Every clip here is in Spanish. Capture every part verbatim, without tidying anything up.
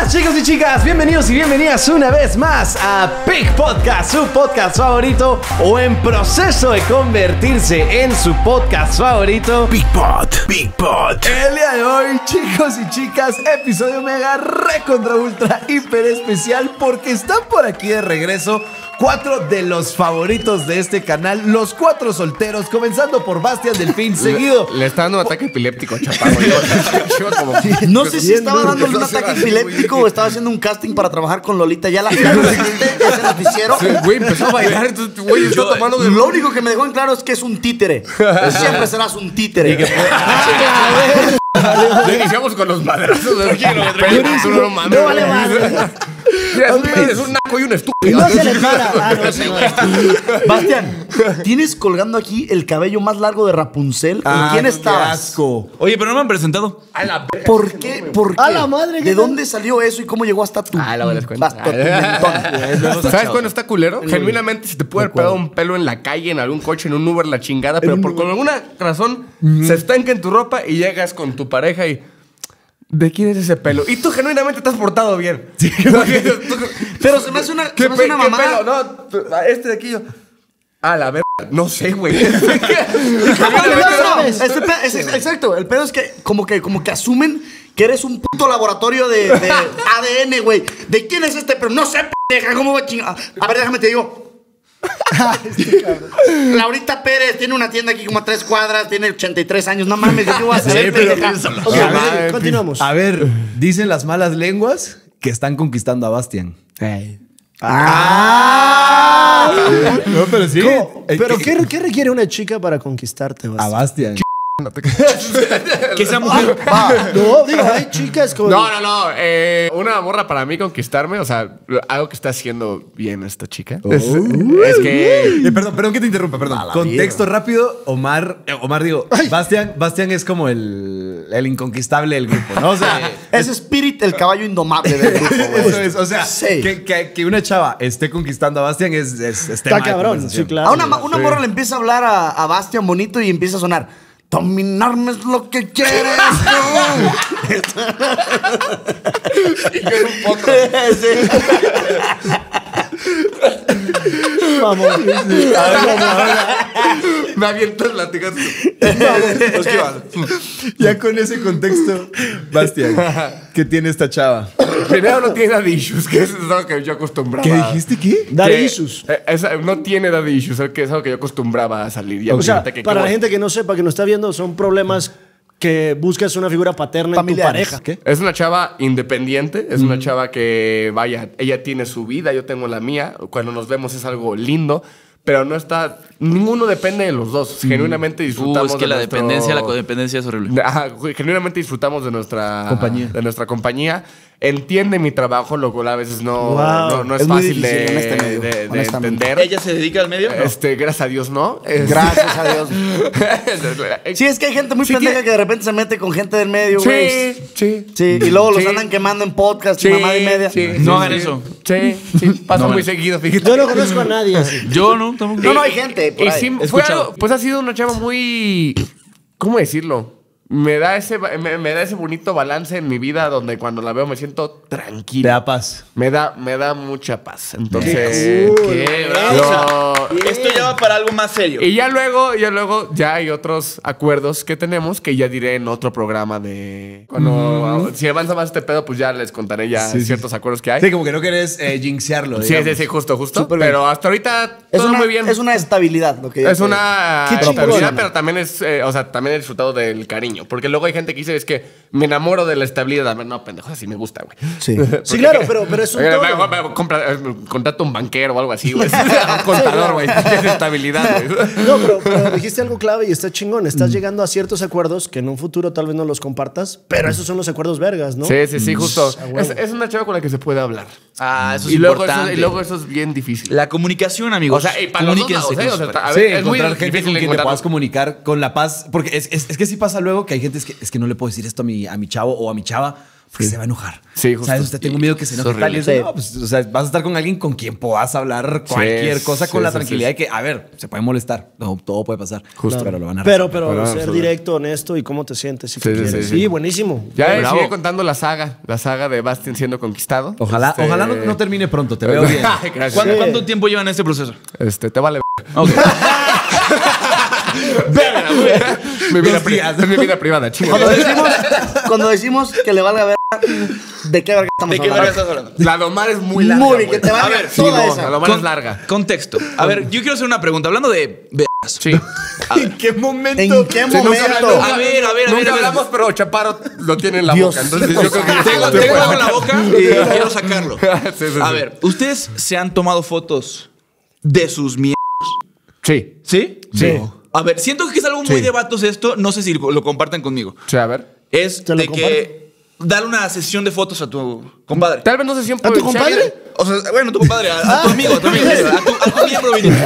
tal, chicos y chicas? Bienvenidos y bienvenidas una vez más a Big Podcast, su podcast favorito o en proceso de convertirse en su podcast favorito. Big Pod, Big Pod. El día de hoy, chicos y chicas, episodio mega recontra ultra hiper especial porque están por aquí de regreso cuatro de los favoritos de este canal, los cuatro solteros, comenzando por Bastian Delfín, seguido. Le, le está dando un ataque epiléptico a Chaparro. No sé si estaba dándole un ataque epiléptico o estaba haciendo un casting para trabajar con Lolita Ayala. ¿Ya lo existe ese noticiero? Sí, güey, empezó a bailar, entonces, güey, está Yo, tomando de... Lo único que me dejó en claro es que es un títere. Siempre serás un títere. Le iniciamos con los madrazos de quiero, tú no mames. No vale madre. Es un naco y un estúpido. No se le para. Ah, no, se le Bastian, tienes colgando aquí el cabello más largo de Rapunzel. ¿Con Ah, quién qué estabas? asco. Oye, pero no me han presentado. A la verga. ¿Por qué? ¿Por qué? A la madre, ¿qué ¿De tal? dónde salió eso y cómo llegó hasta tú? Ah, luego les cuento. Hasta tu mentón. ¿Sabes cuándo está culero? Genuinamente, si te puede haber pegado un pelo en la calle, en algún coche, en un Uber, la chingada, pero por con alguna razón se estanca en tu ropa y llegas con tu pareja y... ¿De quién es ese pelo? Y tú genuinamente te has portado bien. Sí, Pero se me hace una, se ¿Qué, me hace pe una qué mamada. pelo? No, este de aquí yo... A la verga. No sé, güey. No, no, no. Este pe- es- es- exacto. El pedo es que como que como que asumen que eres un puto laboratorio de, de A D N, güey. ¿De quién es este? Pero no sé, pendeja, ¿cómo va a chingar? A ver, déjame te digo. Laurita Pérez tiene una tienda aquí como a tres cuadras, tiene ochenta y tres años. No mames, ¿qué voy a hacer, pendeja? Ok, A ver, continuamos. A ver, dicen las malas lenguas que están conquistando a Bastian. Ah. No, pero sí. ¿Cómo? Eh, ¿Pero eh, qué, qué requiere una chica para conquistarte, A Bastian? Bastian. Que esa mujer. No, digo, hay chicas con... No, no, no. Eh, una morra para mí conquistarme, o sea, algo que está haciendo bien esta chica. Es, es que... Eh, perdón, perdón que te interrumpa, perdón. Contexto rápido, Omar, eh, Omar digo, Bastian, Bastian es como el, el inconquistable del grupo, ¿no? O sea, Es Spirit, el caballo indomable del grupo, güey. eso es, o sea, Sí. que, que, que una chava esté conquistando a Bastian es, es, es Está tema de cabrón, conversación. sí, claro. A una, ma- una morra le empieza a hablar a, a Bastian bonito y empieza a sonar. Dominarme es lo que quieres. Y yo en un potro. Vamos. Me aviento el latigazo. Ya con ese contexto, Bastian, ¿qué tiene esta chava? Primero no tiene daddy issues, que eso es algo que yo acostumbraba. ¿Qué dijiste qué? Daddy Que, issues. eh, esa- no tiene daddy issues, es que es algo que yo acostumbraba a salir. Ya O sea, ahorita que- para que- la gente que no sepa, que no está viendo, son problemas que buscas una figura paterna Familiares. en tu pareja. Es una chava independiente, es una chava que, vaya, ella tiene su vida, yo tengo la mía. Cuando nos vemos es algo lindo, pero no está... Ninguno depende de los dos. Genuinamente Uh, disfrutamos es que de la nuestro- dependencia, la codependencia es horrible. Ajá, genuinamente disfrutamos de nuestra Compañía. De nuestra compañía. Entiende mi trabajo, lo cual a veces no, Wow. no, no es, Es muy fácil difícil de, en este medio, de- de honestamente. entender. ¿Ella se dedica al medio? No. Este, gracias a Dios, ¿no? Es- Gracias a Dios. Sí, es que hay gente muy Sí, pendeja tiene- que de repente se mete con gente del medio, güey. Sí, sí. Sí, y luego los Sí. andan quemando en podcast y Sí, mamada y media. sí, No sí, hagan sí. eso. Sí, sí, pasa No muy hagan seguido, fíjate. Yo no conozco a nadie así. Yo no, tampoco. No, no, hay gente por Y ahí. sí, fue Escuchado. algo- pues ha sido una chava muy... ¿Cómo decirlo? Me da, ese, me, me da ese bonito balance en mi vida donde cuando la veo me siento Te tranquilo. da paz. Me da, me da mucha paz. Entonces... Qué bravo. O sea, esto ya va para algo más serio. Y ya luego, ya luego, ya hay otros acuerdos que tenemos que ya diré en otro programa de... Cuando... Si avanza más este pedo, pues ya les contaré ya Sí, sí. ciertos acuerdos que hay. Sí, como que no querés eh, jinxearlo. Sí, sí, digamos. sí, justo, justo. Súper bien. Pero hasta ahorita Es todo una, muy bien. es una estabilidad lo que yo Es te- una Qué chingón. estabilidad, pero también es, eh, o sea, también he disfrutado del cariño. Porque luego hay gente que dice, es que me enamoro de la estabilidad. No, pendejo, así me gusta, güey. Sí. Sí, claro, pero, pero es un Eh, todo. va- va- va- compra- eh, Contrata un banquero o algo así, güey. Un contador, güey. Es estabilidad, güey. No, pero, pero dijiste algo clave y está chingón. Estás llegando a ciertos acuerdos que en un futuro tal vez no los compartas, pero esos son los acuerdos vergas, ¿no? Sí, sí, sí, justo. a huevo. Es, es una chava con la que se puede hablar. Ah, eso es y, luego eso, importante. y luego eso es bien difícil. La comunicación, amigos. O sea, y para los dos Comuníquense lados, ¿eh? con O sus sea, a Sí, ver, es muy encontrar gente difícil con quien te encontrar- puedas comunicar con la paz. Porque es, es, es que sí pasa luego que hay gente es que, es que no le puedo decir esto a mi, a mi chavo o a mi chava porque sí. se va a enojar. Sí, justo. ¿Sabes? Usted tengo miedo que se enoje tal. Y eso, no, pues, o sea, vas a estar con alguien con quien puedas hablar cualquier sí, cosa con sí, la sí, tranquilidad sí. de que, a ver, se puede molestar. No, todo puede pasar. Justo. Pero lo van a Pero, pero, Pero, ser pero- directo, honesto y cómo te sientes si Sí, tú sí, quieres. sí, Sí, sí. buenísimo. Ya eh, Bravo. sigue contando la saga, la saga de Bastian siendo conquistado. Ojalá, Este- ojalá no, no termine pronto, te veo bien. Gracias. ¿Cuánto, Sí. cuánto tiempo llevan en este proceso? Este, te vale. Ok. mi, vida Dos pri- días. mi vida privada, chinga. Cuando decimos, cuando decimos que le valga ver, ¿de qué verga estamos ¿De qué hablando? verga estás hablando? La Domar es muy larga. Muy bien, güey. que te valga A ver, Sí, toda no, esa. la Domar Con- es larga. Contexto. A ver, yo quiero hacer una pregunta. Hablando de vergas. Sí. ¿En qué momento? ¿En qué Sí, nunca momento? hablamos- A ver, a ver, a ver, Nunca a ver. hablamos, pero Chaparro lo tiene en la Dios. boca. Entonces yo creo que Tengo, tengo algo en la boca y quiero sacarlo. Sí, sí, A sí. ver, ¿ustedes se han tomado fotos de sus mierdas? Sí. ¿Sí? Sí. A ver, siento que es algo muy Sí. de vatos esto. No sé si lo lo compartan conmigo. Sí, a ver. Es Te lo de que darle una sesión de fotos a tu compadre. Tal vez no sé si ¿A tu compadre? O sea, bueno, tu compadre, a, a tu amigo, a tu amigo, a tu, a tu miembro viniente.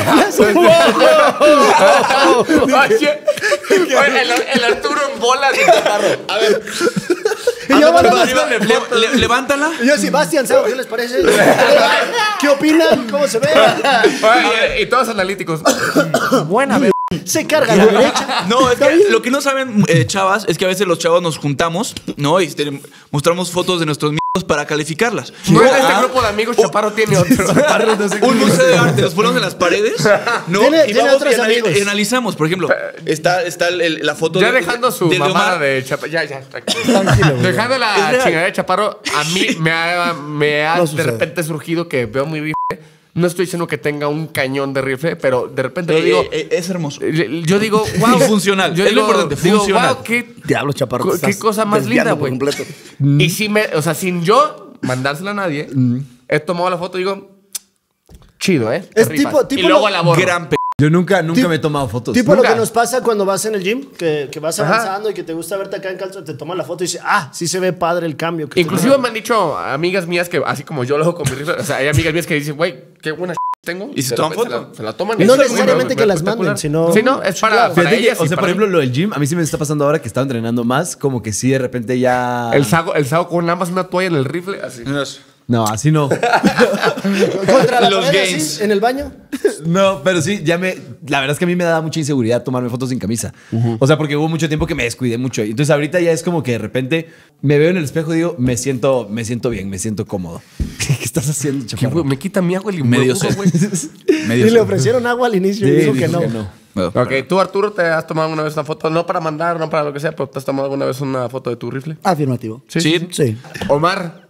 Oye, el, el Arturo en bolas de Chaparro. A ver, Y yo, bueno, le- le- le- levántala. y yo, Sebastián, ¿sabes qué les parece? ¿Qué opinan? ¿Cómo se ve? Oye, y todos analíticos. Buena, ver. Se carga a la derecha. No, es que lo que no saben, eh, chavas, es que a veces los chavos nos juntamos, ¿no? Y este, mostramos fotos de nuestros mierdos para calificarlas. No en este Ah, grupo de amigos, Chaparro tiene otro. un museo de arte, los ponemos en las paredes, ¿no? Tiene- y tiene vamos otros y, anali- amigos. y analizamos. Por ejemplo, está, está el- el- la foto Ya de, dejando su de mamada Leomar. de Chaparro. Ya, ya, tranquilo. Tranquilo, güey. Dejando la Es real. chingadera de Chaparro, a mí me ha, me ha No de sucede. repente surgido que veo mi rifle. No estoy diciendo que tenga un cañón de rifle, pero de repente Eh, yo digo. eh, eh, es hermoso. Yo digo, wow. Y funcional. Yo Es lo digo, importante, digo, funcional. wow, qué, Diablo, Chaparro. Co- te qué estás cosa más desviando linda, por güey. completo. Y si me, o sea, sin yo mandársela a nadie, he tomado la foto y digo, chido, ¿eh? Te Es rifas. tipo- tipo y luego lo- la borro. Gran pe... Yo nunca, nunca Tip- me he tomado fotos. Tipo lo Nunca. que nos pasa cuando vas en el gym, que, que vas Ajá. avanzando y que te gusta verte acá en calzo, te toman la foto y dices, ah, sí se ve padre el cambio. que Inclusive te- me han dicho amigas mías que, así como yo lo hago con mi rifle, o sea, hay amigas mías que dicen, güey, qué buena tengo. Y se de toman repente foto. la- Se la toman. No y eso es necesariamente muy- que las espectacular. manden, sino- Sí, no, es para, Claro. para Fíjate que, ellas y o sea, para por mí. ejemplo, lo del gym, a mí sí me está pasando ahora que estaba entrenando más, como que sí, de repente ya... El sago, el sago con nada más una toalla en el rifle, así. No, así no. Contra la Los pared, gains. así, en el baño. No, pero sí, ya me... La verdad es que a mí me da mucha inseguridad tomarme fotos sin camisa. O sea, porque hubo mucho tiempo que me descuidé mucho. Y entonces ahorita ya es como que de repente me veo en el espejo y digo, me siento, me siento bien, me siento cómodo. ¿Qué, qué estás haciendo, ¿Qué, chaparro? güey? Me quita mi agua y Medio burbuja, sé. güey. Medio Y le sé. ofrecieron agua al inicio Sí, y dijo que dijo no. que no. Bueno, Ok, tú, Arturo, ¿te has tomado alguna vez una foto? No para mandar, no para lo que sea, pero ¿te has tomado alguna vez una foto de tu rifle? Afirmativo. Sí. Sí. Omar,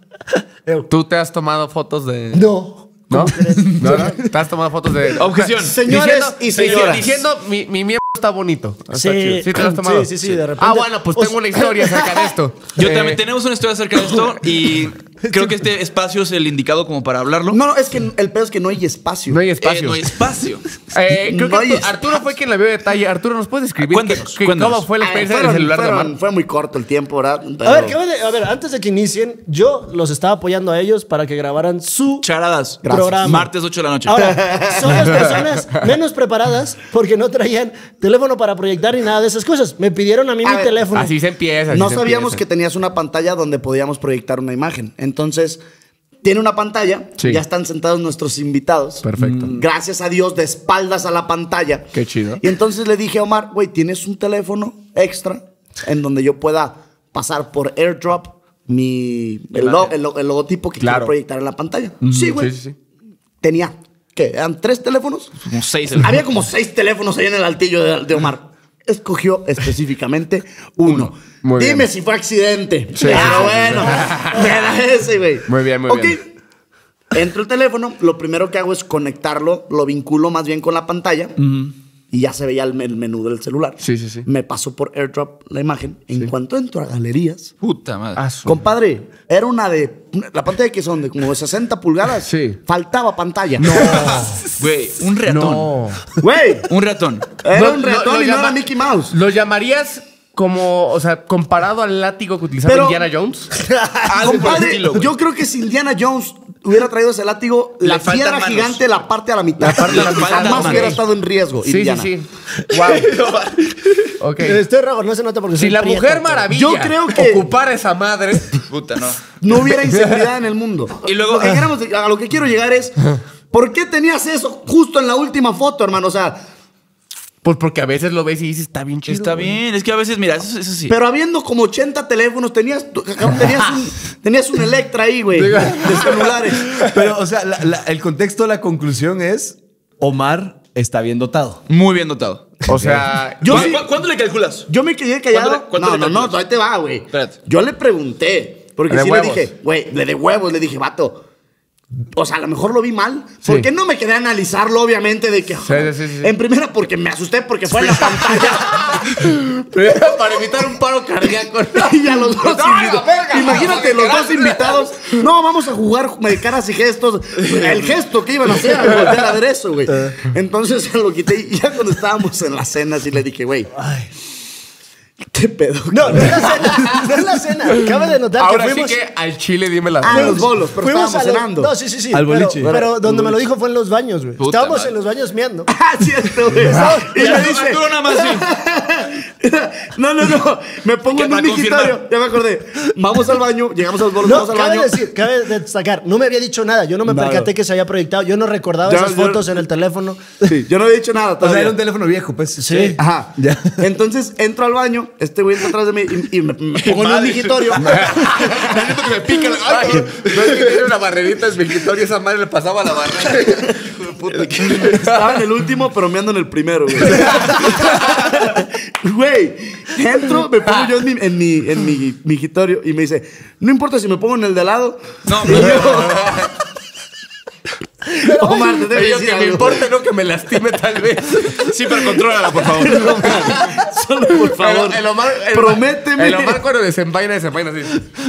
¿tú te has tomado fotos de...? No. ¿No? ¿No, no? ¿Te has tomado fotos de...? Objeción. Señores Diciendo- y señoras. Diciendo, mi, mi miembro está bonito. Está Sí, chido. ¿Sí te lo has tomado? sí, sí, sí, de repente. Ah, bueno, pues O tengo sea- una historia acerca de esto. Yo Eh, también tenemos una historia acerca de esto y creo que este espacio es el indicado como para hablarlo. No, no, es que el pedo es que no hay espacio. No hay Eh, espacio. no hay espacio. Eh, creo No que hay Arturo, Arturo fue quien la vio de detalle. Arturo, ¿nos puedes describir Cuéntanos, qué- qué- cuéntanos. cómo fue la Ay, experiencia fueron- del celular de fueron- Omar? Fue muy corto el tiempo, ¿verdad? Pero- A ver, ¿qué va de- a ver, antes de que inicien, yo los estaba apoyando a ellos para que grabaran su Charadas. programa. Martes ocho de la noche. Ahora, son las personas menos preparadas porque no traían teléfono para proyectar ni nada de esas cosas. Me pidieron a mí A mi ver, teléfono. Así se empieza. así No se sabíamos que empieza. tenías una pantalla donde podíamos proyectar una imagen. Entonces, tiene una pantalla, Sí. ya están sentados nuestros invitados. Perfecto. Mm, Gracias a Dios, de espaldas a la pantalla. Qué chido. Y entonces le dije a Omar, güey, ¿tienes un teléfono extra en donde yo pueda pasar por airdrop mi, el, lo- el lo- el logotipo que Claro. quiero proyectar en la pantalla? Sí, güey. Sí, sí, sí. Tenía, ¿qué? ¿Eran tres teléfonos? Como seis. el- Había como seis teléfonos ahí en el altillo de, de Omar. Escogió específicamente uno. Muy Dime bien. si fue accidente. Sí, ah, sí, sí, bueno. Era ese, güey. Muy bien, muy Ok. bien. Entro el teléfono, lo primero que hago es conectarlo, lo vinculo más bien con la pantalla y ya se veía el, el menú del celular. Sí, sí, sí. Me paso por airdrop la imagen. En cuanto entro a galerías, Puta madre. Ah, su- compadre, era una de. La pantalla que son de como de sesenta pulgadas. Sí. Faltaba pantalla. Güey, un ratón. No. Güey. Un ratón. Era No, un no, ratón lo y no llama- era Mickey Mouse. ¿Lo llamarías como, o sea, comparado al látigo que utilizaba Pero- Indiana Jones. Algo por el Compadre, estilo, güey. yo creo que si Indiana Jones hubiera traído ese látigo, Le la faltan piedra manos. gigante la parte a la mitad. La parte a la Le mitad. faltan Jamás manos. hubiera estado en riesgo, Sí, Indiana. sí, sí. Wow. Ok. Estoy rojo, no se nota porque Si soy la prieto, Mujer pero- Maravilla Yo creo que- ocupara esa madre. Puta, no. No hubiera inseguridad en el mundo. Y luego- Lo que queremos- a lo que quiero llegar es, ¿por qué tenías eso justo en la última foto, hermano? O sea, Pues porque a veces lo ves y dices, está bien chido. Está güey". bien, es que a veces, mira, eso, eso sí. pero habiendo como ochenta teléfonos, tenías, tú- tenías, un, tenías un Electra ahí, güey, de celulares. Pero, o sea, la- la- el contexto, la conclusión es: Omar está bien dotado. Muy bien dotado. O sea, Yo ¿Cu- sí- cu- ¿Cuánto le calculas? Yo me quedé callado. ¿Cuánto le- cuánto no, le no, no, calculas? ahí te va, güey. Espérate. Yo le pregunté, porque De sí huevos. le dije, güey, le de huevos, le dije, vato. O sea, a lo mejor lo vi mal. Porque no me quedé a analizarlo, obviamente, de que. Sí, sí, sí, sí. En primera, porque me asusté, porque fue en la pantalla. para evitar un paro cardíaco. Y a los dos ¡Ay, invitados. la verga! Imagínate, los dos invitados. No, vamos a jugar de caras y gestos. El gesto que iban a hacer al voltear a ver eso, güey. Entonces se lo quité. Y ya cuando estábamos en la cena, sí le dije, güey. ¿Qué pedo? No, no es la cena. No es la cena. Cabe de notar Ahora que sí fuimos... que al chile dime la Ah, verdad. los bolos, pero fuimos estábamos a lo- cenando. No, sí, sí, sí. Al pero, boliche. pero donde me lo dijo fue en los baños, güey. Puta Estábamos madre. en los baños miando. Ah, cierto, güey. Y Y me Arturo, dice, Arturo nada más sí. no, no, no. Me pongo Que en un para migitorio. confirmar. Ya me acordé. Vamos al baño, llegamos a los bolos, No, vamos al cabe baño. decir, cabe destacar, no me había dicho nada. Yo no me Nada. percaté que se había proyectado. Yo no recordaba Ya, esas yo- fotos en el teléfono. Sí, yo no había dicho nada O sea, todavía. era un teléfono viejo, pues. Sí. Ajá. Ya. Entonces entro al baño, este güey entra atrás de mí y, y me, me pongo en un Madre. migitorio. Necesito que me pique la. Ay, no es que tiene una barrerita en mi escritorio, esa madre le pasaba la barrera. Hijo de puta. Estaba en el último, pero me ando en el primero, güey. Güey, entro, me pongo yo en mi, en mi, en mi migitorio y me dice, no importa si me pongo en el de al lado. No, Y no, yo, Omar, te tengo que Yo decir que me algo. importa, no que me lastime tal vez. Sí, pero contrólala, por favor. Solo por favor. El, el Omar, el, Prométeme. El Omar cuando desenvaina, desenvaina así.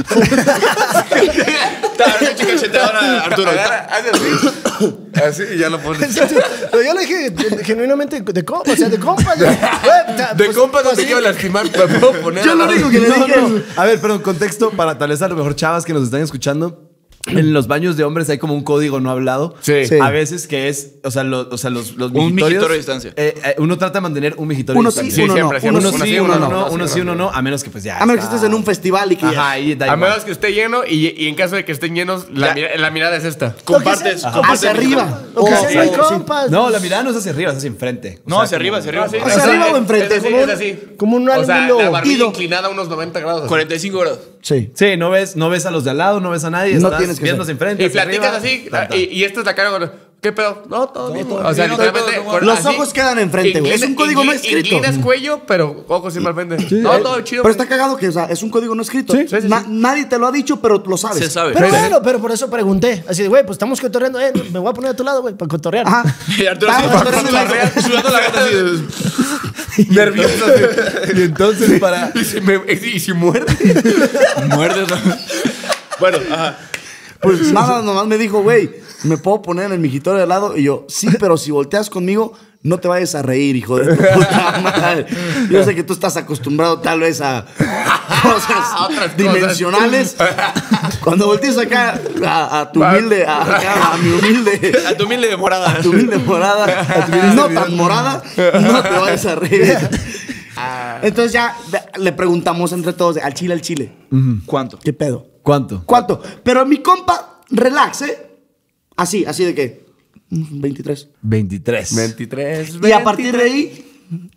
Está, una chica chetadora, Arturo. Agarra, hace así. Así y ya lo pones. Pero yo le dije de- genuinamente de compa, o sea, de compa. De, De compas no te quiero lastimar, pero puedo poner. Yo a lo la- único que le No, dije no. A ver, perdón, contexto para tal vez a lo mejor chavas que nos están escuchando. En los baños de hombres hay como un código no hablado. Sí. Sí. A veces que es, o sea, lo- o sea los, los Un mijitorios, migitorio de distancia. eh, eh, uno trata de mantener un migitorio Uno de sí, distancia. uno siempre, no. siempre. Uno Uno sí, sí, uno uno no. no, uno sí, uno no, a menos que pues ya. A menos que está- estés en un festival y que Ajá, ahí da A igual. menos que esté lleno y, y en caso de que estén llenos, la, Ya. mira- la mirada es esta. Compartes. Ajá. compartes hacia el arriba. micrófono. Lo que Oh, sea, sí, de sí. compas. No, la mirada no es hacia arriba, es hacia enfrente. O No, sea, hacia arriba, hacia arriba. Sí, ¿Hacia arriba o enfrente? Es así, Como un- es así. como un O sea, ángulo la barbilla ido. inclinada a unos noventa grados. así. cuarenta y cinco grados. Sí. Sí, no ves, no ves a los de al lado, no ves a nadie. No estás tienes que viendo ser. hacia enfrente. Y hacia platicas arriba, así, tan, tan. y, y esta es la cara con... ¿Qué pedo? No, todo bien. O sea, bien, no, literalmente... todo, todo, con- Los así, ojos quedan enfrente, güey. Es un inclina- código no inclina- escrito. Inclinas cuello, pero ojos siempre al frente. No, todo chido. Pero está cagado que, o sea, es un código no escrito. Sí, sí, sí. Na- Nadie te lo ha dicho, pero lo sabes. Se sabe. Pero Sí. bueno, pero por eso pregunté. Así de, güey, pues estamos cotorreando. Eh, me voy a poner a tu lado, güey, para cotorrear. Ajá. Y Arturo Ah, así, Arturo así, sudando- sudando la gata así. nervioso. Y entonces para... Y si, me, y si muerde. Muerdes. ¿no? Bueno, ajá. Pues nada, nomás me dijo, güey, ¿me puedo poner en el mijitorio de lado? Y yo, sí, pero si volteas conmigo, no te vayas a reír, hijo de tu puta madre. Yo sé que tú estás acostumbrado tal vez a cosas A otras cosas. dimensionales. Cuando voltees acá a, a tu humilde, a, acá, a mi humilde, A tu humilde morada. a tu humilde morada, no tan morada, no te vayas a reír. Entonces ya le preguntamos entre todos, al chile, al chile, ¿Cuánto? ¿qué pedo? ¿Cuánto? ¿Cuánto? Pero mi compa, relax, ¿eh? Así, así de que, mm, veintitrés. veintitrés. veintitrés. Y a partir de ahí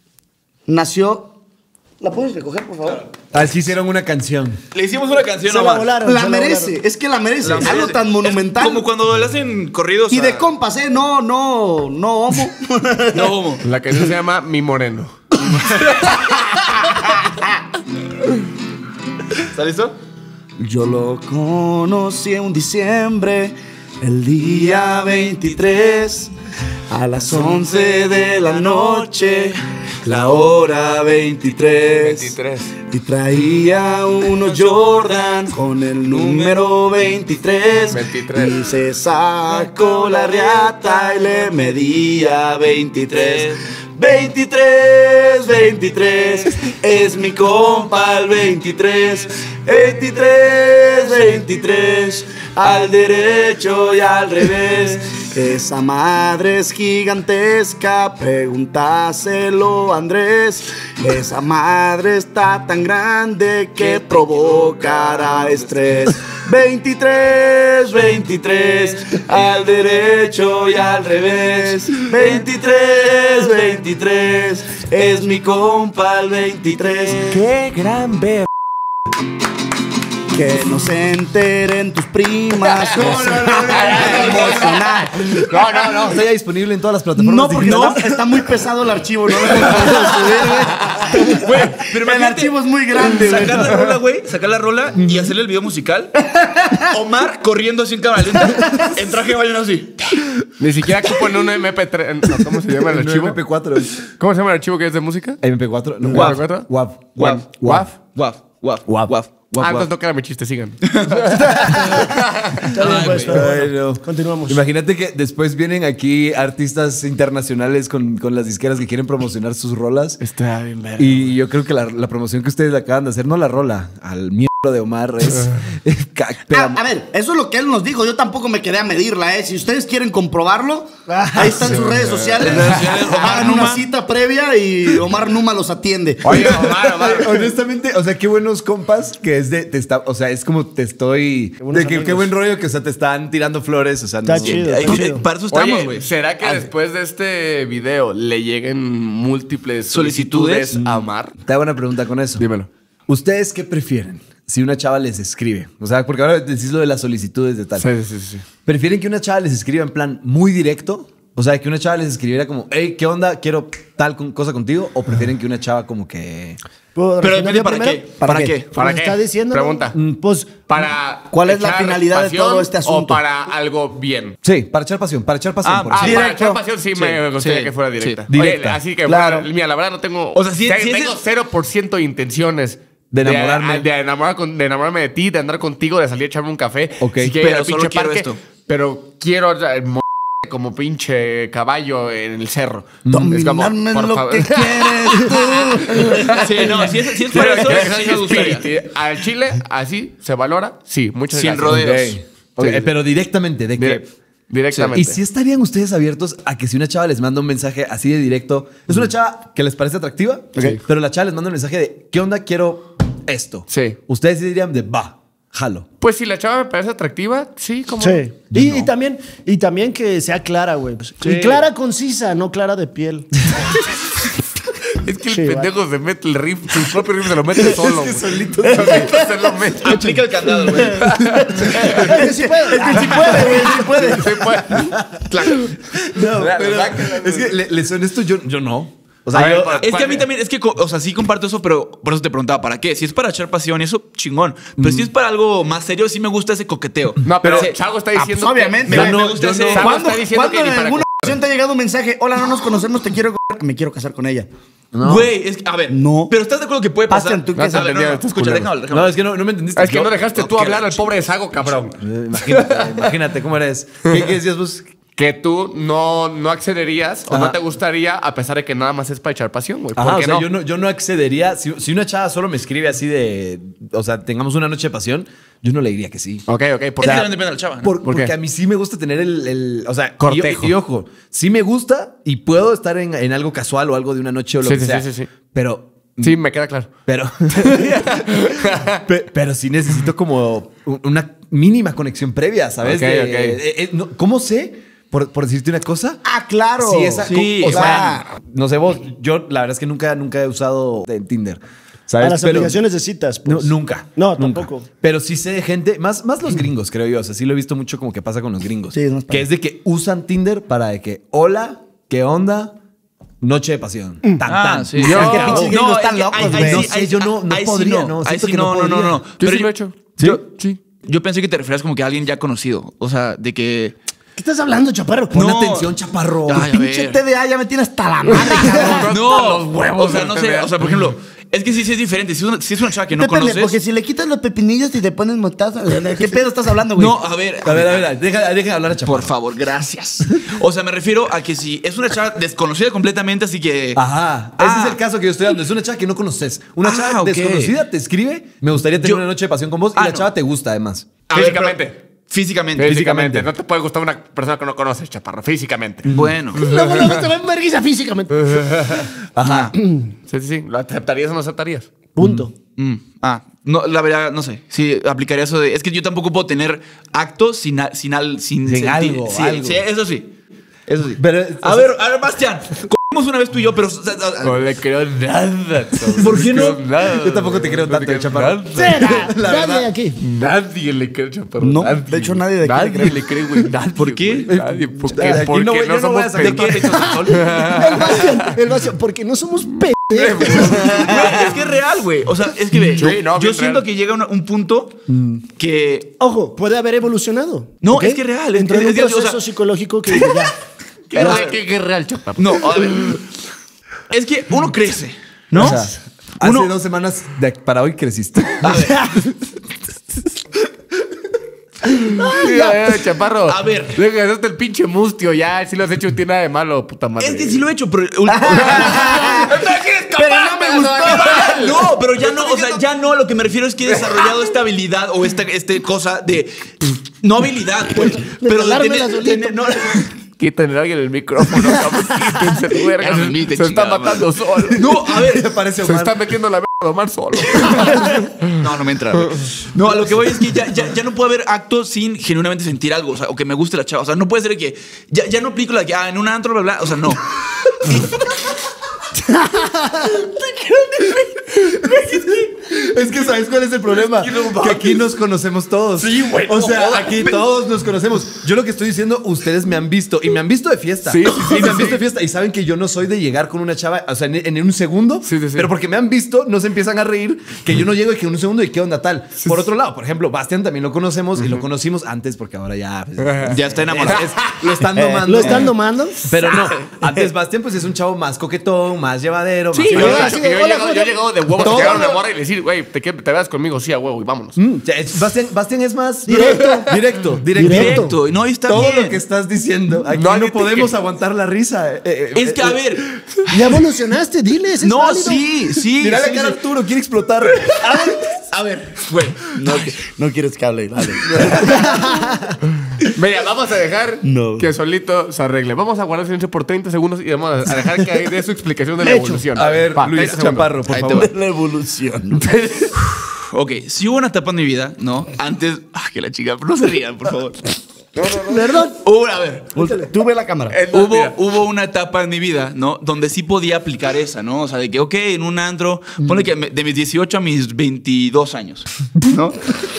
nació. ¿La puedes recoger, por favor? Así hicieron una canción. Le hicimos una canción Se la nomás. volaron. La se merece, volaron. es que la merece. La Algo merece. tan Es monumental. como cuando le hacen corridos. Y a- de compas, ¿eh? No, no, no homo. No homo. La canción se llama Mi Moreno. ¿Está listo? Yo lo conocí en un diciembre, el día veintitrés, a las once de la noche, la hora veintitrés. veintitrés. Y traía unos Jordan con el número veintitrés. veintitrés. Y se sacó la riata y le medía veintitrés. veintitrés, veintitrés, es mi compa el veintitrés. veintitrés, veintitrés, al derecho y al revés. Esa madre es gigantesca, pregúntaselo a Andrés. Esa madre está tan grande que provocará estrés. veintitrés, veintitrés, al derecho y al revés. veintitrés, veintitrés, es mi compa el veintitrés. ¡Qué gran ver! Que no se enteren tus primas. No, no, No, no, no. Está ya disponible en todas las plataformas. No, porque digitales. está, está muy pesado el archivo, no lo hemos podido subir, güey. Güey, pero El imagínate, archivo es muy grande, güey. sacar la rola, güey, sacar la rola y hacerle el video musical. Omar corriendo así en cámara lenta, en traje de baño así. Ni siquiera ocupo en un M P tres. No, ¿cómo se llama el archivo? M P cuatro. ¿Cómo se llama el archivo que es de música? M P cuatro. No, Guaf. Guaf. Guaf, Guaf. guaf, guaf, guaf, Guaf. guaf. Ah, entonces no queda mi chiste, sigan. Está bien, pues, pero Ay, bueno. no. Continuamos. Imagínate que después vienen aquí artistas internacionales con, con las disqueras que quieren promocionar sus rolas. Está bien, ver. Y yo creo que la, la promoción que ustedes acaban de hacer, no la rola, al mierda de Omar es. es ca- Ah, a ver, eso es lo que él nos dijo. Yo tampoco me quedé a medirla, ¿eh? Si ustedes quieren comprobarlo, ahí están sus redes sociales. Hagan una cita previa y Omar Numa los atiende. Oye, Omar, Omar. Honestamente, o sea, qué buenos compas que es de. Te está, o sea, es como te estoy. buenos De que, qué amigos. buen rollo que, o sea, te están tirando flores. O sea, Está no. chido. Ay, está eh, chido. Para eso estamos, Oye, güey. ¿será que después de este video le lleguen múltiples ¿Solicitudes? solicitudes a Omar? Te hago una pregunta con eso. Dímelo. ¿Ustedes qué prefieren? Si una chava les escribe. O sea, porque ahora decís lo de las solicitudes de tal. Sí, sí, sí. ¿Prefieren que una chava les escriba en plan muy directo? O sea, que una chava les escribiera como, hey, ¿qué onda? Quiero tal con- cosa contigo. ¿O prefieren que una chava como que. ¿Puedo Pero responder depende yo para primero? qué. ¿Para qué? ¿Para ¿Nos qué? está diciendo? no? Pregunta. Mm, Pues, Para ¿Cuál es la echar finalidad de pasión todo este asunto? O para algo bien. Sí, para echar pasión, para echar pasión. Ah, por Ah, ejemplo. para Directo. echar pasión sí, me Sí, gustaría sí, que fuera sí. directa. Directa. Oye, así que, Claro. fuera- mira, la verdad no tengo... O sea, sí- te- sí tengo es- cero por ciento de intenciones De enamorarme. De, de enamorar con- de enamorarme de ti, de andar contigo, de salir a echarme un café. Ok. Si quiero ir Pero al solo pinche quiero parque, esto. pero quiero o sea, mo- como pinche caballo en el cerro. Dominarme por lo favor. que quieres tú. Sí, no, si es, si es para eso, sí me gustaría. Sí, al chile, así se valora. Sí, muchas Sin gracias. rodeos. Ok. Ok, eh, pero directamente, de que. Dire- directamente. ¿Y si estarían ustedes abiertos a que si una chava les manda un mensaje así de directo, es una chava que les parece atractiva, pero la chava les manda un mensaje de ¿qué onda? Quiero esto. Sí. Ustedes sí dirían de va, jalo. Pues si la chava me parece atractiva, sí, como. sí. Y, y también, y también que sea clara, güey. Pues, Y clara, concisa, no clara de piel. Es que el Sí, pendejo se mete el riff, su propio riff se lo mete solo. güey. solito. Solito se lo mete. Aplica el candado, güey. Es que sí puede. Es que sí puede, güey, sí puede. Sí, pues. Claro. No, Claro, pero sácala, es que le- les honesto, yo, yo no. O A sea, ver, yo, pa- Es que a mí también, es que, co- o sea, sí comparto eso, pero por eso te preguntaba, ¿para qué? Si es para echar pasión, eso chingón. Pero si es para algo más serio, sí me gusta ese coqueteo. No, pero Sí. Chago está Ah, diciendo. pues, obviamente. que- Me- Me- me me gusta ese- Chago ¿Cuándo, está diciendo ¿cuándo que ni en para. alguna ocasión te ha llegado un mensaje? Hola, no nos conocemos, te quiero c- me quiero casar con ella. Güey, es que, a ver. No. Pero ¿estás de acuerdo que puede pasar? Bastian, ¿tú qué A ver, sabes? no, no, Estos escucha, culeros. déjame, déjame. no, es que no, no me entendiste. Es que Yo- no dejaste tú Ok, hablar la al pobre Sago, cabrón. Eh, Imagínate, imagínate cómo eres. ¿Qué, qué decías vos? Que tú no, no accederías o Ajá. no te gustaría a pesar de que nada más es para echar pasión, güey. ¿Por Ajá, o qué sea, no? Yo no, yo no accedería. Si, si una chava solo me escribe así de. O sea, tengamos una noche de pasión, yo no le diría que sí. Ok, ok. Es Por que también depende de la chava, ¿no? Por- ¿Por qué? porque a mí sí me gusta tener el. el- o sea, Cortejo. Y, y ojo, sí me gusta y puedo estar en, en algo casual o algo de una noche o lo Sí, que sí, sea. sí, sí, sí. Pero. Sí, me queda claro. Pero. Pe- pero sí necesito como u- una mínima conexión previa, ¿sabes? Ok, De- ok. eh, eh, no, ¿Cómo sé? Por, por decirte una cosa. Ah, claro. Sí, esa, Sí, o sea, claro. no sé vos, yo la verdad es que nunca, nunca he usado en Tinder. A ¿Sabes? las Pero- aplicaciones de citas, No, pues. nunca. No, nunca. tampoco. Pero sí sé de gente, más, más los gringos, creo yo. O sea, sí lo he visto mucho como que pasa con los gringos. Sí, es más que padre. es de que usan Tinder para de que, hola, ¿qué onda? Noche de pasión. Tan, Ah, tan. sí. Y No, se acabó. qué pinches no, gringos es tan que locos, ahí- ahí güey. No sí, sé, ahí- yo no- no ahí sí podría, no, Ahí siento sí que no no, no, no, podría. no. Yo Pero sí yo, lo he hecho. Yo, sí. yo pensé que te referías como que a alguien ya conocido. O sea, de que. ¿Qué estás hablando, chaparro? Pon No. atención, chaparro. Ay, a Pinche ver. T D A ya me tiene hasta la madre, cabrón. No, los huevos o sea, del no T sé, V A. o sea, por ejemplo, Es que sí, sí es diferente. Si es una, si es una chava que no Depende, conoces. porque si le quitas los pepinillos y te pones mostaza, ¿qué pedo estás hablando, güey? No, a ver. A ver, a ver, deja, deja hablar a Chaparro. Por favor, gracias. O sea, me refiero a que si es una chava desconocida completamente, así que. Ajá, Ah. ese es el caso que yo estoy dando. Es una chava que no conoces. Una Ah, chava ok. desconocida te escribe. Me gustaría tener Yo- una noche de pasión con vos. Ah, y la no. chava te gusta, además. A ver, Físicamente. pero- Físicamente. Físicamente. No te puede gustar una persona que no conoces, chaparro. Físicamente. Bueno. Luego, luego te va a vergüenza físicamente. Ajá. Sí, sí, sí. ¿Lo aceptarías o no aceptarías? Punto. Mm, ah, no, la verdad, no sé. Sí, aplicaría eso de. Es que yo tampoco puedo tener actos sin, a- sin, al, sin, Sin sentir- algo, Sí, algo. sí, eso sí. Eso sí. Pero, a o ver, a ver, Bastián. Cogimos una vez tú y yo, pero. No le creo nada. ¿Por qué no? Nada. Yo tampoco te creo tanto, Chaparro. Será. La Nadie verdad. aquí. Nadie le cree, chaparro. No, Nadie. de hecho, nadie de aquí le Nadie cree. le cree, güey. Nadie, ¿Por qué? güey, Nadie. Porque, Aquí porque no no, voy- yo no voy a somos sacar pendejos. El Bastián, el Bastián, porque no somos pendejos. Güey, es que es real, güey. O sea, es que ve, Sí, yo, no, yo bien siento real. que llega una- un punto que. Ojo, puede haber evolucionado. No, ¿ok? es que real, es- Entró en es un que, o sea- proceso psicológico que ya. ¿Qué, qué, qué real, chaparro? No, a ver. Es que uno crece, ¿no? O sea, hace Uno- dos semanas de- para hoy creciste. A ver, Ya, ya, chaparro. A ver. Deja de hacerte el pinche mustio. Ya, si lo has hecho, no tiene nada de malo, puta madre. es que sí lo he hecho, pero. Pero no me gustó. No, pero ya no, o sea, ya no, a lo que me refiero es que he desarrollado esta habilidad o esta este cosa de. No habilidad, pues. Pero de pelármela tener. solito. tener- no, Quítenle alguien el micrófono, cabrón. Quítense, güey. Ya me invite, Se está chingada matando solo. no, a ver. Parece Se Omar. está metiendo la verga de Omar solo. No, no me entra. güey. No, a lo que voy es que ya, ya, ya no puede haber actos sin genuinamente sentir algo, o sea, o que me guste la chava. O sea, no puede ser que ya, ya no aplico la que, ah, en un antro, bla, bla. O sea, no. Es que ¿sabes cuál es el problema? Que aquí nos conocemos todos. Sí, güey, O no sea, jodas. aquí todos nos conocemos. Yo lo que estoy diciendo, ustedes me han visto. Y me han visto de fiesta. Sí, sí, sí, Y me han sí. visto de fiesta. Y saben que yo no soy de llegar con una chava, o sea, en, en un segundo. Sí, sí, sí. Pero porque me han visto, no se empiezan a reír que yo no llego y que en un segundo y qué onda tal. Por otro lado, por ejemplo, Bastián también lo conocemos y lo conocimos antes porque ahora ya... pues, Ya está enamorado. es- lo están domando. ¿Lo están domando? Pero no, antes Bastián pues es un chavo más coquetón, más llevadero. Sí, más yo, yo yo, así de, yo he hola, llegado- yo hola. he llegado de huevos a Todo llegar a una lo- morra y decir, güey, ¿te, quieres- te veas conmigo? Sí, a huevo, y vámonos. Mm, ya, es- Bastián, Bastián es más Directo. directo, directo. Directo. No, está Todo bien. lo que estás diciendo, aquí No, no, ni te- podemos aguantar la risa. Eh, eh, Es que, a eh, ver. Ya evolucionaste, diles. es No, válido. sí, sí. Mira sí, la cara sí. Arturo, quiere explotar. A ver, güey. No, no quieres que hable, dale. Mira, vamos a dejar No. que solito se arregle. Vamos a guardar silencio por treinta segundos y vamos a dejar que ahí dé su explicación de la Hecho. evolución. A ver, Va, Luis treinta segundos. Chaparro, por Ahí te favor. va. La evolución. Ok, si hubo una etapa en mi vida, ¿no? Antes. Ah, que la chica. No se rían, por favor. Perdón. Hubo, a ver. Tú ve la cámara. Es más, Hubo, mira. hubo una etapa en mi vida, ¿no? Donde sí podía aplicar esa, ¿no? O sea, de que, ok, en un antro, ponle que me- de mis dieciocho a mis veintidós años, ¿no?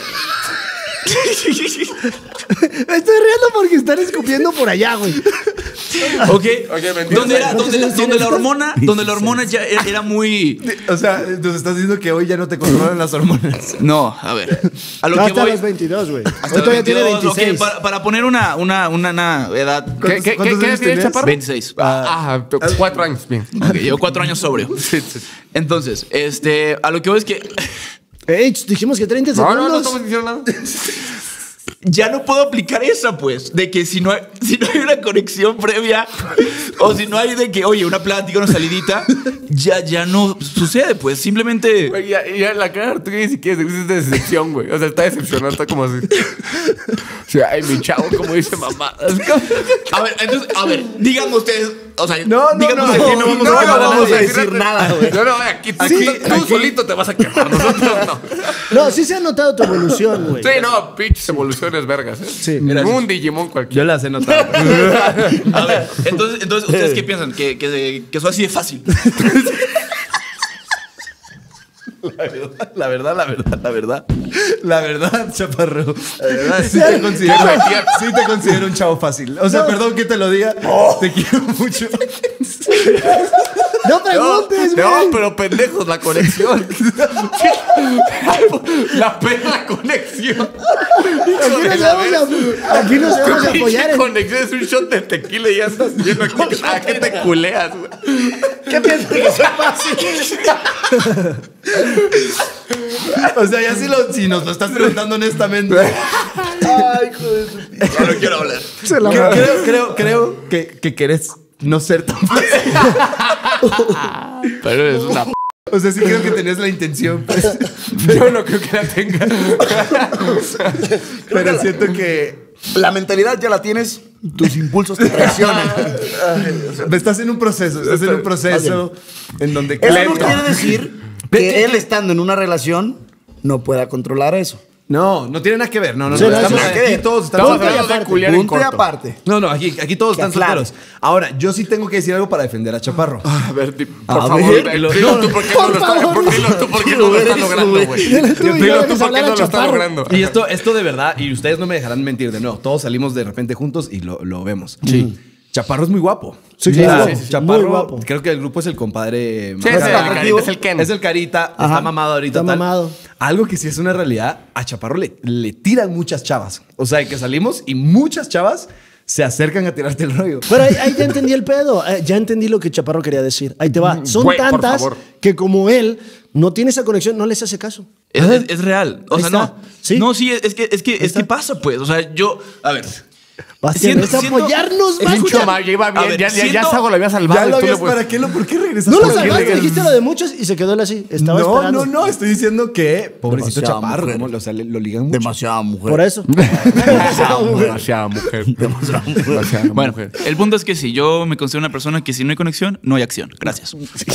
Me estoy riendo porque están escupiendo por allá, güey. Ok. veintidós donde era, años. donde, la, donde la hormona, donde la hormona ya era, era muy. O sea, nos estás diciendo que hoy ya no te controlan las hormonas. No, a ver. A lo No, que hasta voy. los veintidós, güey. Hasta Hoy los todavía tiene veintidós, ok, veintiséis. para, para poner una, una, una, una edad. ¿Qué, qué, qué, ¿Cuántos qué años edad tiene tenías? Chaparro? veintiséis. Ah, ah, cuatro años, bien. Ok, llevo cuatro años sobrio. Entonces, este, a lo que voy es que Ey, dijimos que treinta No, segundos. no, no estamos diciendo nada. ya no puedo aplicar esa, pues, de que si no hay, si no hay una conexión previa o si no hay de que, oye, una plática, una salidita, ya, ya no sucede, pues, simplemente. Güey, ya, ya la cara de Arturo ni siquiera es de decepción, güey. O sea, está decepcionado, está como así. O sea, ay, mi chavo, como dice mamá. A ver, entonces, a ver, díganme ustedes, o sea, No, no, díganme no, ustedes- aquí no vamos No, a no quemar a vamos a nadie. decir nada, güey. No, no, aquí, Aquí- tú, tú aquí- solito te vas a quemar. Nosotros no. No, sí se ha notado tu evolución, güey. Sí, no, pinches evoluciones vergas, ¿eh? Sí. Un Digimon cualquiera. Yo las he notado. A ver, entonces, entonces ¿ustedes qué piensan? Que, que, que eso así de fácil. La verdad, la verdad, la verdad. La verdad, Chaparro. La verdad, sí Sí. te considero, sí te considero un chavo fácil. O sea, perdón que te lo diga. Te quiero mucho. No preguntes, güey. No, pero pendejos, la conexión. La pena la conexión. Aquí nos vamos a, aquí nos vamos a apoyar. Pinche en- conexión es un shot de tequila y ya estás viendo aquí. ¿A qué te culeas, güey? ¿Qué piensas que sea fácil? O sea, ya si, lo, si nos lo estás preguntando honestamente. Ay, hijo de su... Ya no quiero hablar. Se la Creo, creo, creo, creo que, que querés no ser tan fácil. Pero es una p. O sea, sí creo que tenés la intención, pues. Yo no creo que la tenga. Pero siento que La mentalidad ya la tienes, tus impulsos te traicionan. estás en un proceso, estás en un proceso en donde... Eso no Lento. quiere decir que él estando en una relación no pueda controlar eso. No, no tiene nada que ver. No, no, Sí, no. no, Estamos nada que aquí ver. todos están Estamos solteros. hablando de culiar en Punto y corto. aparte. No, no, aquí, aquí todos Que están aclare. solteros. Ahora, yo sí tengo que decir algo para defender a Chaparro. A ver, di- por A favor, ver, dilo no, tú porque no lo está- por- dilo tú porque no lo está logrando, güey. Dile tú y Dilo ya tú dejes porque hablar a no lo está Chaparro. logrando. Y esto, esto de verdad, y ustedes no me dejarán mentir de nuevo, todos salimos de repente juntos y lo, lo vemos. Sí. Chaparro es muy guapo. Sí, O sea, claro. Sí, sí, sí. Chaparro, Muy guapo. creo que el grupo es el compadre. Sí, más- es el atractivo. carita, es el Ken. Es el carita, está mamado ahorita. Está tal. mamado. Algo que sí es una realidad, a Chaparro le, le tiran muchas chavas. O sea, que salimos y muchas chavas se acercan a tirarte el rollo. Pero ahí, ahí ya entendí el pedo. Eh, ya entendí lo que Chaparro quería decir. Ahí te va. Son Güey, por tantas favor. que como él no tiene esa conexión, no les hace caso. Es, es- es real. O Ahí sea, está. no. Sí. No, sí, es que, es que, es está. que pasa, pues. O sea, yo. A ver. Bastián, Siento- es siento- apoyarnos, es Bastián. Mucho más, ya iba A bien. ver, ya, ya, ya siento- Sago lo había salvado. Ya y lo tú le habías, puedes- ¿para qué lo? ¿Por qué regresas? No lo ¿Por qué salvaste, regresas? dijiste lo de muchos y se quedó él así. Estaba No, esperando. no, no, estoy diciendo que pobrecito Demasiada Chaparro, mujer. ¿cómo? O sea, le- lo ligan mucho. Demasiada mujer. Por eso. Demasiada mujer. Demasiada mujer. Demasiada Bueno, mujer. el punto es que sí, yo me considero una persona que si no hay conexión, no hay acción. Gracias.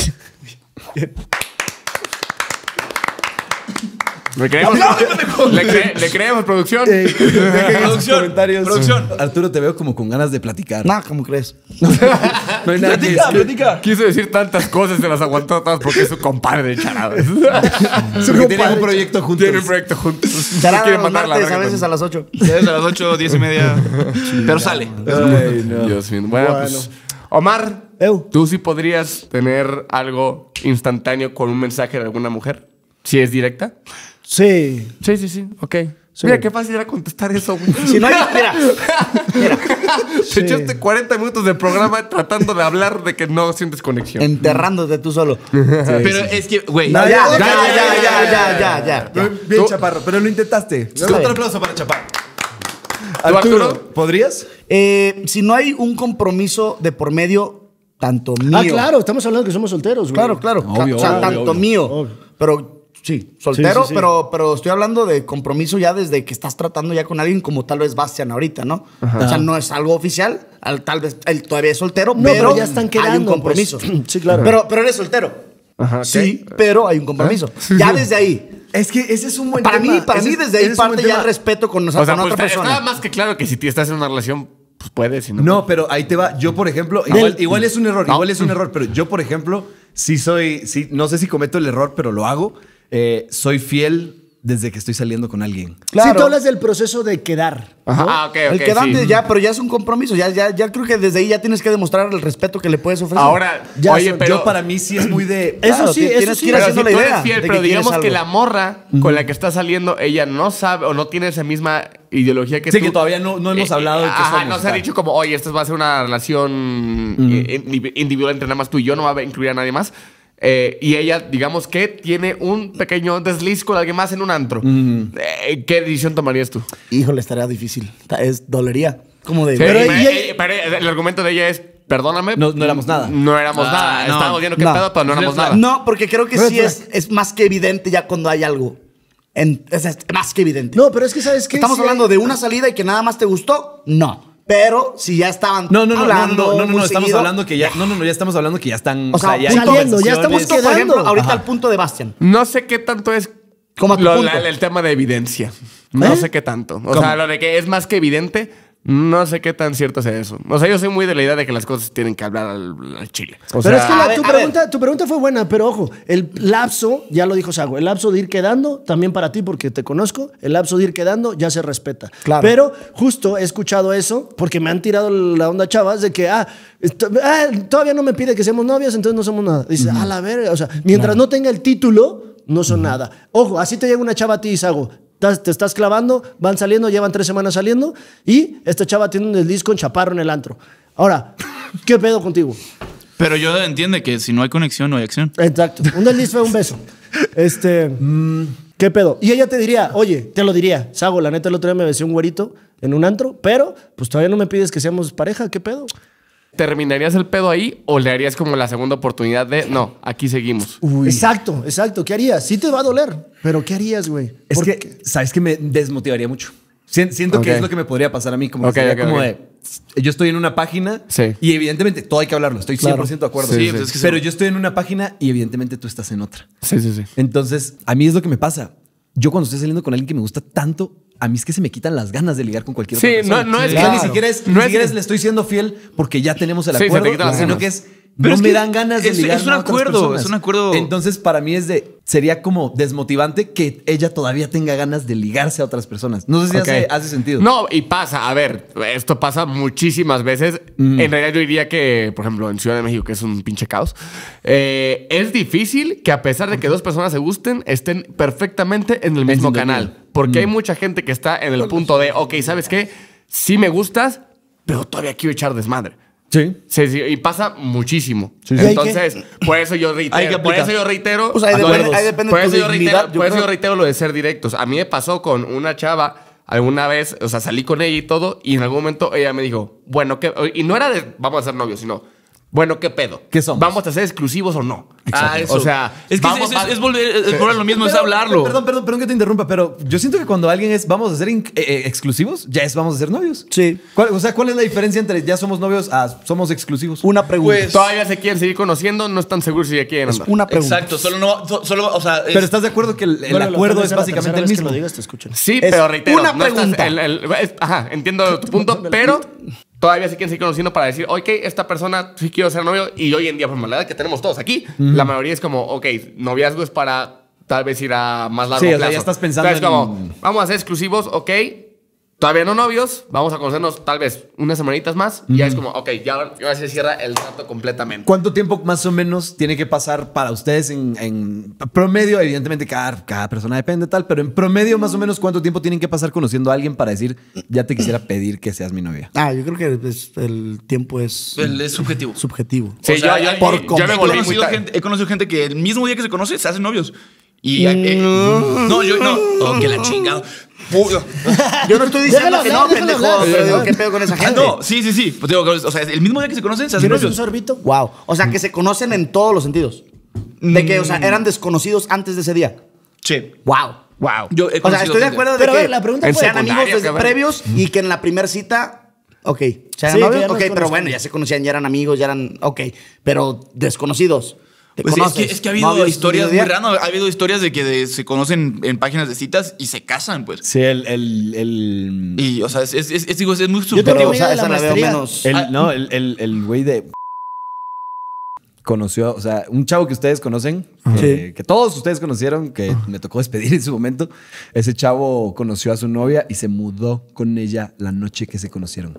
¿Le creemos? ¿Le, cre- ¿Le creemos, producción? Eh, dejen en sus Producción, comentarios. producción. Arturo, te veo como con ganas de platicar. Nah, ¿cómo crees? No hay nada que Platica, decir. platica. Quiso decir tantas cosas, se las aguantó todas porque es su compadre de charadas. Porque tienen un proyecto juntos. Tienen un proyecto juntos. Charada Quieren los mandar a la martes, a verga veces con- a las ocho. Es a las ocho, diez y media. Pero sale. Ay, no. Dios mío. Bueno, Bueno. pues. Omar, Eu. ¿tú sí podrías tener algo instantáneo con un mensaje de alguna mujer? Si es directa. Sí. Sí, sí, sí. Ok. Sí. Mira, qué fácil era contestar eso, güey. Si no hay, mira, mira, Te echaste cuarenta minutos de programa tratando de hablar de que no sientes conexión. enterrándote tú solo. Pero es que, güey. No, ya, ya, ya, ya, ya, ya, ya, ya, ya. Bien, Tú- Chaparro, pero lo intentaste. bien. Otro aplauso para Chaparro. ¿Tú, Arturo, Arturo? ¿podrías? Eh, si no hay un compromiso de por medio, tanto mío. Ah, claro, estamos hablando que somos solteros, güey. Claro, claro. Obvio, o sea, obvio, tanto obvio. mío. Obvio. Pero sí, soltero, Sí, sí, sí. Pero, pero estoy hablando de compromiso ya desde que estás tratando ya con alguien como tal vez Bastian ahorita, ¿no? O sea, no es algo oficial. al- Tal vez él todavía es soltero, No, pero, pero ya están hay un quedando, compromiso. pues. Sí, claro. Pero, pero eres soltero. Ajá, ¿qué? Sí, pero hay un compromiso. Ya desde ahí. Es que ese es un buen Para tema. mí, para Ese mí es- desde ese ahí es un buen parte ya tema. el respeto con, O sea, con pues otra está, persona. está más que claro que si tú estás en una relación, pues puedes. Si no, No, pero ahí te va. Yo, por ejemplo, igual, igual es un error, igual es un error, pero yo, por ejemplo, sí soy, sí, no sé si cometo el error, pero lo hago. Eh, soy fiel desde que estoy saliendo con alguien. Claro. Sí, tú hablas del proceso de quedar. Ajá. ¿no? Ah, ok, El ok. quedante sí. ya, pero ya es un compromiso. Ya, ya, ya creo que desde ahí ya tienes que demostrar el respeto que le puedes ofrecer. Ahora, Ya oye, son- pero. Yo para mí sí es muy de... Eso Claro, sí, ti- eso tienes sí. que ir Pero haciendo si la tú idea eres fiel, de pero que digamos quieres que algo. la morra con la que está saliendo, ella no sabe o no tiene esa misma ideología que Sí, tú. que todavía no, no hemos Eh, hablado de que ajá, somos, no se ha tal. dicho como, oye, esto va a ser una relación eh, indiv- individual entre nada más tú y yo, no va a incluir a nadie más. Eh, y ella, digamos que tiene un pequeño desliz con alguien más en un antro. Eh, ¿Qué decisión tomarías tú? Híjole, estaría difícil. Ta- Es dolería. Como de. Sí, Pero pero, ella- eh, pero el argumento de ella es, perdóname. No- no éramos nada. No éramos Ah, nada. no. Estábamos viendo qué No. pedo, pero no éramos nada. No, porque creo que Red sí flag. es, es más que evidente ya cuando hay algo. En- es, es más que evidente. No, pero es que ¿sabes qué? Estamos Sí hablando hay- de una salida y que nada más te gustó. No. Pero si ya estaban No, no, no, no, no, hablando no, no, no, muy estamos seguido, hablando que ya, no, no, no, ya estamos hablando que ya están, O sea, ya punto- hay saliendo, ya estamos conversaciones. Por ejemplo, quedando. ahorita Ajá. al punto de Bastian. No sé qué tanto es Como a tu lo- punto. la- el tema de evidencia. No ¿Eh? sé qué tanto. O sea, lo de que es más que evidente, no sé qué tan cierto sea eso. O sea, yo soy muy de la idea de que las cosas tienen que hablar al, al chile. O Pero sea, es que la- a ver, tu, a pregunta, tu pregunta fue buena, pero ojo, el lapso, ya lo dijo Sago, el lapso de ir quedando, también para ti, porque te conozco, el lapso de ir quedando ya se respeta. Claro. Pero justo he escuchado eso, porque me han tirado la onda chavas de que, ah, esto- ah, todavía no me pide que seamos novias, entonces no somos nada. Dice, a la verga, o sea, mientras no tenga el título, no son nada. Ojo, así te llega una chava a ti, Sago. Estás- Te estás clavando, van saliendo, llevan tres semanas saliendo y esta chava tiene un desliz con Chaparro en el antro. Ahora, ¿qué pedo contigo? Pero yo entiende que si no hay conexión, no hay acción. Exacto. Un desliz fue un beso. Este. mm, ¿Qué pedo? Y ella te diría, oye, te lo diría, Sago, la neta el otro día me besé un güerito en un antro, pero pues todavía no me pides que seamos pareja, ¿qué pedo? ¿Terminarías el pedo ahí o le harías como la segunda oportunidad de no, aquí seguimos? Exacto, exacto. ¿Qué harías? Sí te va a doler, pero ¿qué harías, güey? Es Porque- que, ¿sabes que me desmotivaría mucho? Sien- Siento Ok. que es lo que me podría pasar a mí. Como, que Ok, sería ok, como ok. de. Yo estoy en una página Sí. y evidentemente todo hay que hablarlo. Estoy cien por ciento de acuerdo. Sí, pues es que Pero sí. yo estoy en una página y evidentemente tú estás en otra. Sí, sí, sí. Entonces, a mí es lo que me pasa. Yo cuando estoy saliendo con alguien que me gusta tanto, a mí es que se me quitan las ganas de ligar con cualquier Sí, otra persona. no- no es O sea, que- ni siquiera es, no ni es siquiera que- es le estoy siendo fiel porque ya tenemos el Sí, se te acuerdo, quitan las sino ganas. que es Pero no es me que dan ganas de es- ligar es un a otras acuerdo, personas. es un acuerdo. Entonces, para mí es de sería como desmotivante que ella todavía tenga ganas de ligarse a otras personas. No sé si Ok. hace, hace sentido. No, y pasa, a ver, esto pasa muchísimas veces. En realidad yo diría que, por ejemplo, en Ciudad de México, que es un pinche caos, eh, es difícil que a pesar de que dos personas se gusten, estén perfectamente en el mismo sintonía. canal. Porque hay mucha gente que está en el punto de, ok, ¿sabes qué? Sí me gustas, pero todavía quiero echar desmadre. Sí. Sí, sí, y pasa muchísimo. sí. ¿Y hay Entonces, por eso yo Hay que reitero, por aplicar. eso yo reitero, Pues ahí por- depende- ahí depende por de tu eso yo reitero, dignidad, yo por eso creo. yo reitero lo de ser directos. A mí me pasó con una chava alguna vez, o sea, salí con ella y todo, y en algún momento ella me dijo, bueno, ¿qué? Y no era de vamos a ser novios, sino, bueno, ¿qué pedo? ¿Qué somos? ¿Vamos a ser exclusivos o no? Ah, eso. O sea, es que vamos- es, es- es volver, es volver a lo mismo, es Pero- hablarlo. Perdón, perdón, perdón que te interrumpa, pero yo siento que cuando alguien es vamos a ser inc- eh, eh, exclusivos, ya es vamos a ser novios. Sí. ¿Cuál- o sea, ¿cuál es la diferencia entre ya somos novios a somos exclusivos? Una pregunta. Pues- todavía se quieren seguir conociendo, no están seguros si ya quieren andar. Una pregunta. Exacto, solo no, so- solo, o sea, es- Pero ¿estás de acuerdo que el, el Bueno, lo acuerdo que es es la básicamente tercera el vez que mismo? lo digas, te escuchan. Sí, Es pero reitero, una no estás- pregunta. el- el- es- ajá, entiendo tu punto, pero todavía se quieren seguir conociendo para decir, ok, esta persona sí quiero ser novio, y hoy en día, por la edad que tenemos todos aquí, la mayoría es como, ok, noviazgo es para tal vez ir a más largo Sí, o sea, plazo. ya estás pensando Entonces, en- como, vamos a ser exclusivos, ok, todavía no novios, vamos a conocernos tal vez unas semanitas más, y ya es como, ok, ya, ya se cierra el trato completamente. ¿Cuánto tiempo más o menos tiene que pasar para ustedes en, en promedio? Evidentemente cada, cada persona depende tal, pero en promedio más o menos ¿cuánto tiempo tienen que pasar conociendo a alguien para decir ya te quisiera pedir que seas mi novia? Ah, yo creo que es- el tiempo es el- es subjetivo. subjetivo. Sí, O sea, yo, yo, hay- por yo yo me he volví muy conocido ta- gente, he conocido gente que el mismo día que se conoce se hacen novios. Y eh, no, yo no. Oh, que la chingada. Puta. Yo no estoy diciendo Déjalo que hablar, no, déjalo pendejo. hablar. Pero digo, ¿qué pedo con esa Ah, gente? no, sí, sí, sí. Pues digo, o sea, el mismo día que se conocen se hacen ¿Quieres un novios. sorbito? Wow. O sea, que se conocen en todos los sentidos. De que, o sea, eran desconocidos antes de ese día. Sí. Wow. Wow. Yo he O sea, conocido estoy de gente. acuerdo de Pero a que ver, la pregunta En fue- sean secundaria, amigos desde cabrón. previos y que en la primera cita, ok, sean Sí, que novios, ya nos ok, pero conocen. bueno, ya se conocían, ya eran amigos, ya eran, ok, pero desconocidos. Te Pues sí, es, conoces, que, es que ha habido novios, historias muy desde día. raras. Ha habido historias de que de- se conocen en páginas de citas y se casan, pues. Sí, el... el, el, Y, o sea, es, es, es, es- digo, es muy Yo tengo subjetivo. o amiga sea, de la esa la veo maestría. menos. el- Ah. no, el, el, el güey de... Conoció, o sea, un chavo que ustedes conocen, eh, que todos ustedes conocieron, que me tocó despedir en su momento. Ese chavo conoció a su novia y se mudó con ella la noche que se conocieron.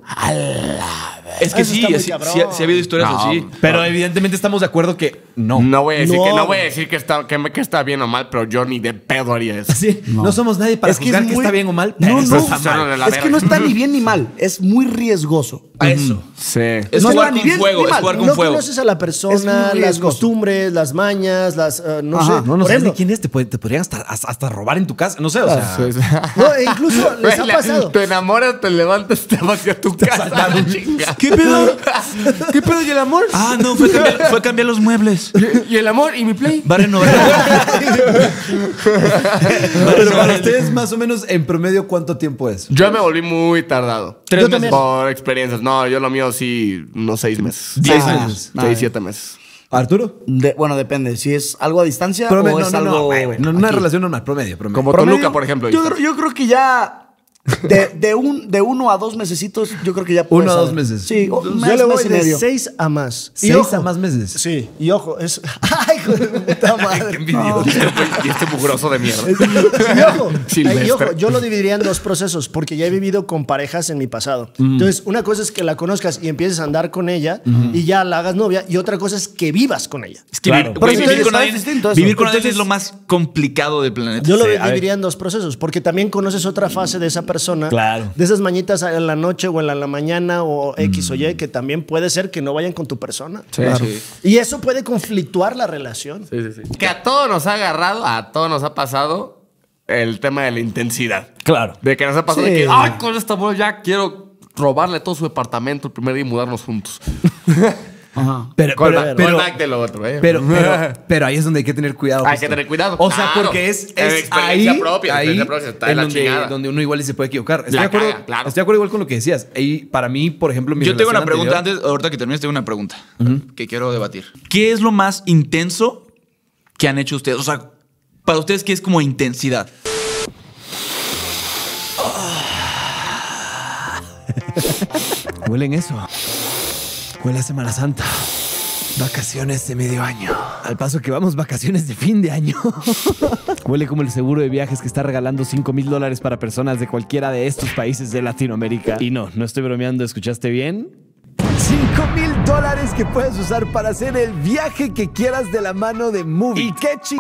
Es que Eso sí, está muy sí, cabrón. sí, sí ha habido historias No, así. Pero evidentemente estamos de acuerdo que no. No voy a decir No. que no voy a decir que está, que, me- que está bien o mal, pero yo ni de pedo haría eso. Sí, no. somos nadie para Es que juzgar es que muy- está bien o mal. No, pero no. está mal. de la Es que no está ni bien ni mal, es muy riesgoso. A eso. Sí. Es No jugar está ni con bien fuego, ni es mal. jugar con No fuego. conoces a la Es persona, muy las riesgoso. costumbres, las mañas, las... eh, no Ajá. sé. No, no Por sabes ejemplo, ni quién es. Te, puede- te podrían hasta, hasta, hasta robar en tu casa. No sé, o sea. Sí, sí. No, e incluso les ha Güey, la- pasado. Te enamoras, te levantas, te vas hacia tu casa. Chinga. ¿Qué pedo? ¿Qué pedo y el amor? Ah, no, fue cambiar, fue cambiar los muebles. ¿Y el amor? ¿Y mi play? Va a renovar. Pero para ustedes, más o menos, en promedio, ¿cuánto tiempo es? Yo me volví muy tardado. Tres Yo meses. también. Por experiencias. No, yo lo mío sí, unos seis meses. Diez Ah, meses. Seis, siete meses. ¿Arturo? De- bueno, depende. Si es algo a distancia Prome- o no, es no, no, algo. güey, güey, no, una aquí. relación normal, promedio, promedio. Como Promedio, Toluca, por ejemplo. Yo, creo- yo creo que ya. De, de, un, de uno a dos mesecitos, yo creo que ya puedes Uno a dos saber. meses. Sí, o- Yo mes, le voy mes y de medio. seis a más. Y Seis ojo, a más meses. Sí, y ojo, es... ¡Ay, hijo de puta madre! Y este mugroso de mierda. Y ojo, Silvestre. y ojo, yo lo dividiría en dos procesos, porque ya he vivido con parejas en mi pasado. Entonces, una cosa es que la conozcas y empieces a andar con ella y ya la hagas novia, y otra cosa es que vivas con ella. Es que Claro. vivir, Pero güey, entonces vivir con está alguien, distinto eso. vivir con alguien Entonces- es lo más complicado del planeta. Yo lo Sí, a ver. dividiría en dos procesos, porque también conoces otra fase de esa persona persona. Claro. De esas mañitas en la noche o en la, la mañana o X o Y, que también puede ser que no vayan con tu persona. Sí, Claro. sí. Y eso puede conflictuar la relación. Sí, sí, sí. Que a todos nos ha agarrado, a todos nos ha pasado el tema de la intensidad. Claro. De que nos ha pasado Sí. de que, ay, con esta bola ya quiero robarle todo su departamento el primer día y mudarnos juntos. Ajá. Pero, Con pero, la- pero, con la de lo otro, ¿eh? pero, pero, pero ahí es donde hay que tener cuidado. Hay justo. que tener cuidado. O sea, Claro. porque es, En es experiencia ahí, propia, ahí experiencia propia, está de en la donde, chingada. donde uno igual se puede equivocar. Estoy, La de acuerdo, caga, claro. estoy de acuerdo igual con lo que decías. Ahí, para mí, por ejemplo, mi Yo tengo una relación pregunta anterior- antes, ahorita que termines, tengo una pregunta que quiero debatir. ¿Qué es lo más intenso que han hecho ustedes? O sea, para ustedes, ¿qué es como intensidad? Huelen eso. Huele a Semana Santa. Vacaciones de medio año. Al paso que vamos, vacaciones de fin de año. Huele como el seguro de viajes que está regalando cinco mil dólares para personas de cualquiera de estos países de Latinoamérica. Y no, no estoy bromeando, ¿escuchaste bien? cinco mil dólares que puedes usar para hacer el viaje que quieras de la mano de Movit. ¿Y qué ch...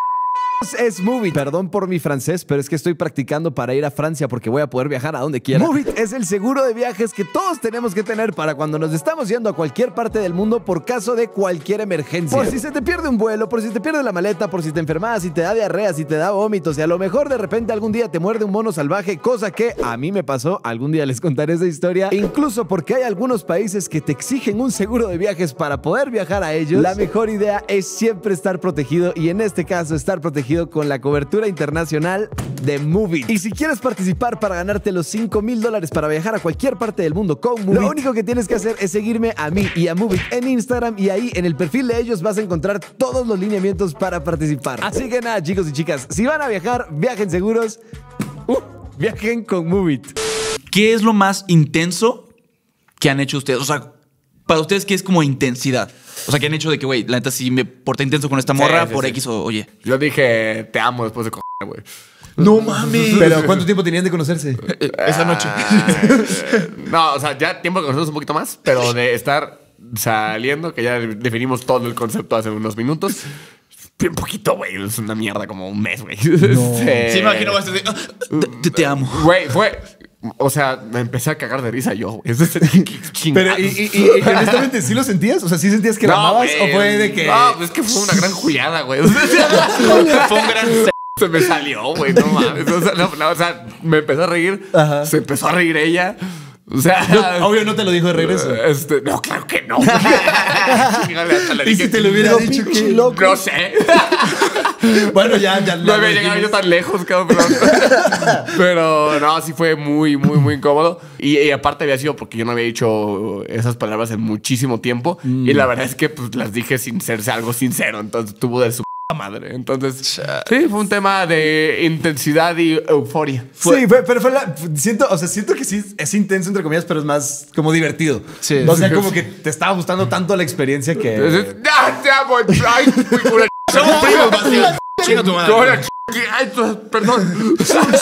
es Movit? Perdón por mi francés, pero es que estoy practicando para ir a Francia porque voy a poder viajar a donde quiera. Movit es el seguro de viajes que todos tenemos que tener para cuando nos estamos yendo a cualquier parte del mundo por caso de cualquier emergencia. Por si se te pierde un vuelo, por si te pierde la maleta, por si te enfermas, si te da diarrea, si te da vómitos y a lo mejor de repente algún día te muerde un mono salvaje, cosa que a mí me pasó, algún día les contaré esa historia. Incluso porque hay algunos países que te exigen un seguro de viajes para poder viajar a ellos. La mejor idea es siempre estar protegido y en este caso estar protegido con la cobertura internacional de Movit. Y si quieres participar para ganarte los cinco mil dólares para viajar a cualquier parte del mundo con Movit, lo único que tienes que hacer es seguirme a mí y a Movit en Instagram y ahí en el perfil de ellos vas a encontrar todos los lineamientos para participar. Así que nada, chicos y chicas, si van a viajar, viajen seguros, uh, viajen con Movit. ¿Qué es lo más intenso que han hecho ustedes? O sea, para ustedes, ¿qué es como intensidad? O sea, ¿qué han hecho de que, güey, la neta sí me porté intenso con esta morra Sí, sí, por sí. X o oye? Yo dije, te amo después de coger, güey. No mames. Pero ¿cuánto tiempo tenían de conocerse? Esa noche. Ah, no, o sea, ya tiempo que nosotros un poquito más, pero de estar saliendo, que ya definimos todo el concepto hace unos minutos. Un poquito, güey. Es una mierda, como un mes, güey. Este, Sí, imagino, vas a decir, "Ah, te, te amo. Güey, fue. O sea, me empecé a cagar de risa yo, güey. Es decir, qué chingados. Pero, y, y, y, y honestamente, ¿sí lo sentías? O sea, ¿sí sentías que la amabas güey. o fue de que...? No, pues es que fue una gran juliada, güey. O sea, Fue un gran... se me salió, güey. No mames. O sea, no, no, o sea, me empezó a reír. Ajá. Se empezó a reír ella. O sea... No, obvio no te lo dijo de regreso. Este, no, claro que no. Hasta le ¿Y dije, si te lo hubiera No, dicho pinche que...? loco. no sé. Bueno, ya, ya. No había llegado yo tan lejos, cabrón. Pero no, sí fue muy, muy, muy incómodo. Y, y aparte había sido porque yo no había dicho esas palabras en muchísimo tiempo. Y la verdad es que pues, las dije sin serse algo sincero. Entonces tuvo de su madre. Entonces, sí, fue un tema de intensidad y euforia. Sí, fue- pero fue la, siento, o sea, siento que sí es intenso entre comillas, pero es más como divertido. Sí. O sea, como que te estaba gustando tanto la experiencia que. Entonces, ¡ah, te amo! ¡Ay, muy cool! Somos primos, Bastián. Chinga tu madre. Ahora, ay, tu- perdón.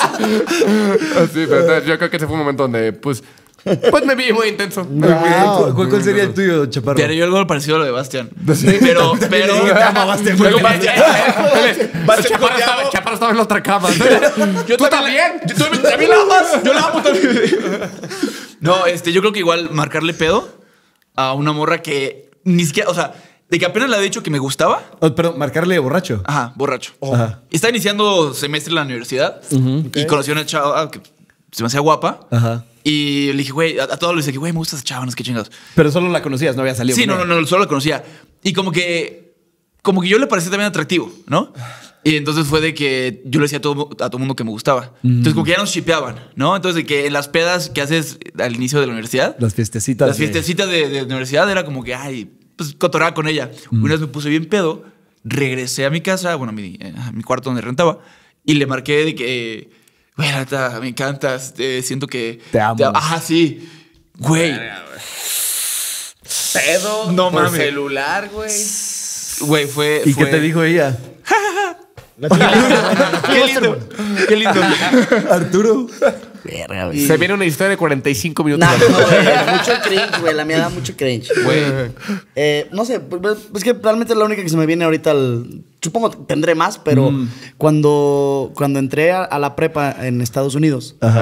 Así, pero entonces, yo creo que ese fue un momento donde, pues, pues me vi muy intenso. Muy, muy Wow. intenso. ¿Cuál, cuál- cuál sería el tuyo, Chaparro? Te haría algo parecido a lo de Bastián. Pero, pero... dije que te amo, Bastián. Luego Bastián. Bastián, Chaparro te estaba, amo. Chaparro estaba en la otra cama. Yo ¿Tú también? Yo también, también la amas. Yo la amo también. No, este, yo creo que igual marcarle pedo a una morra que ni siquiera, o sea, de que apenas le había dicho que me gustaba. Oh, perdón, marcarle borracho. Ajá, borracho. Ajá. Estaba iniciando semestre en la universidad y conocí a una chava que se me hacía guapa. Ajá. Y le dije, güey, a, a todos les dije, güey, me gusta esa chava, no sé qué chingados. Pero solo la conocías, no había salido. Sí, con no, no, ella. no, solo la conocía. Y como que, como que yo le parecía también atractivo, ¿no? Y entonces fue de que yo le decía a todo, a todo mundo que me gustaba. Entonces como que ya nos shipeaban, ¿no? Entonces de que en las pedas que haces al inicio de la universidad, Las fiestecitas. las de- fiestecitas de, de universidad era como que, ay, pues cotorraba con ella. Una vez me puse bien pedo, regresé a mi casa, bueno, a mi, a mi cuarto donde rentaba, y le marqué de que, güey, la neta, me encantas, eh, siento que... Te amo. Ajá, sí. Güey. Pedo. No por mames. celular, güey. Güey, fue... ¿Y fue- qué te dijo ella? Qué lindo. Qué lindo. Arturo. Verga, güey. Se viene una historia de cuarenta y cinco minutos. Nah, no, güey, mucho cringe, güey. La mía da mucho cringe. Güey. Eh, no sé, pues, es que realmente es la única que se me viene ahorita. Al, supongo que tendré más, pero cuando, cuando entré a, a la prepa en Estados Unidos, Ajá.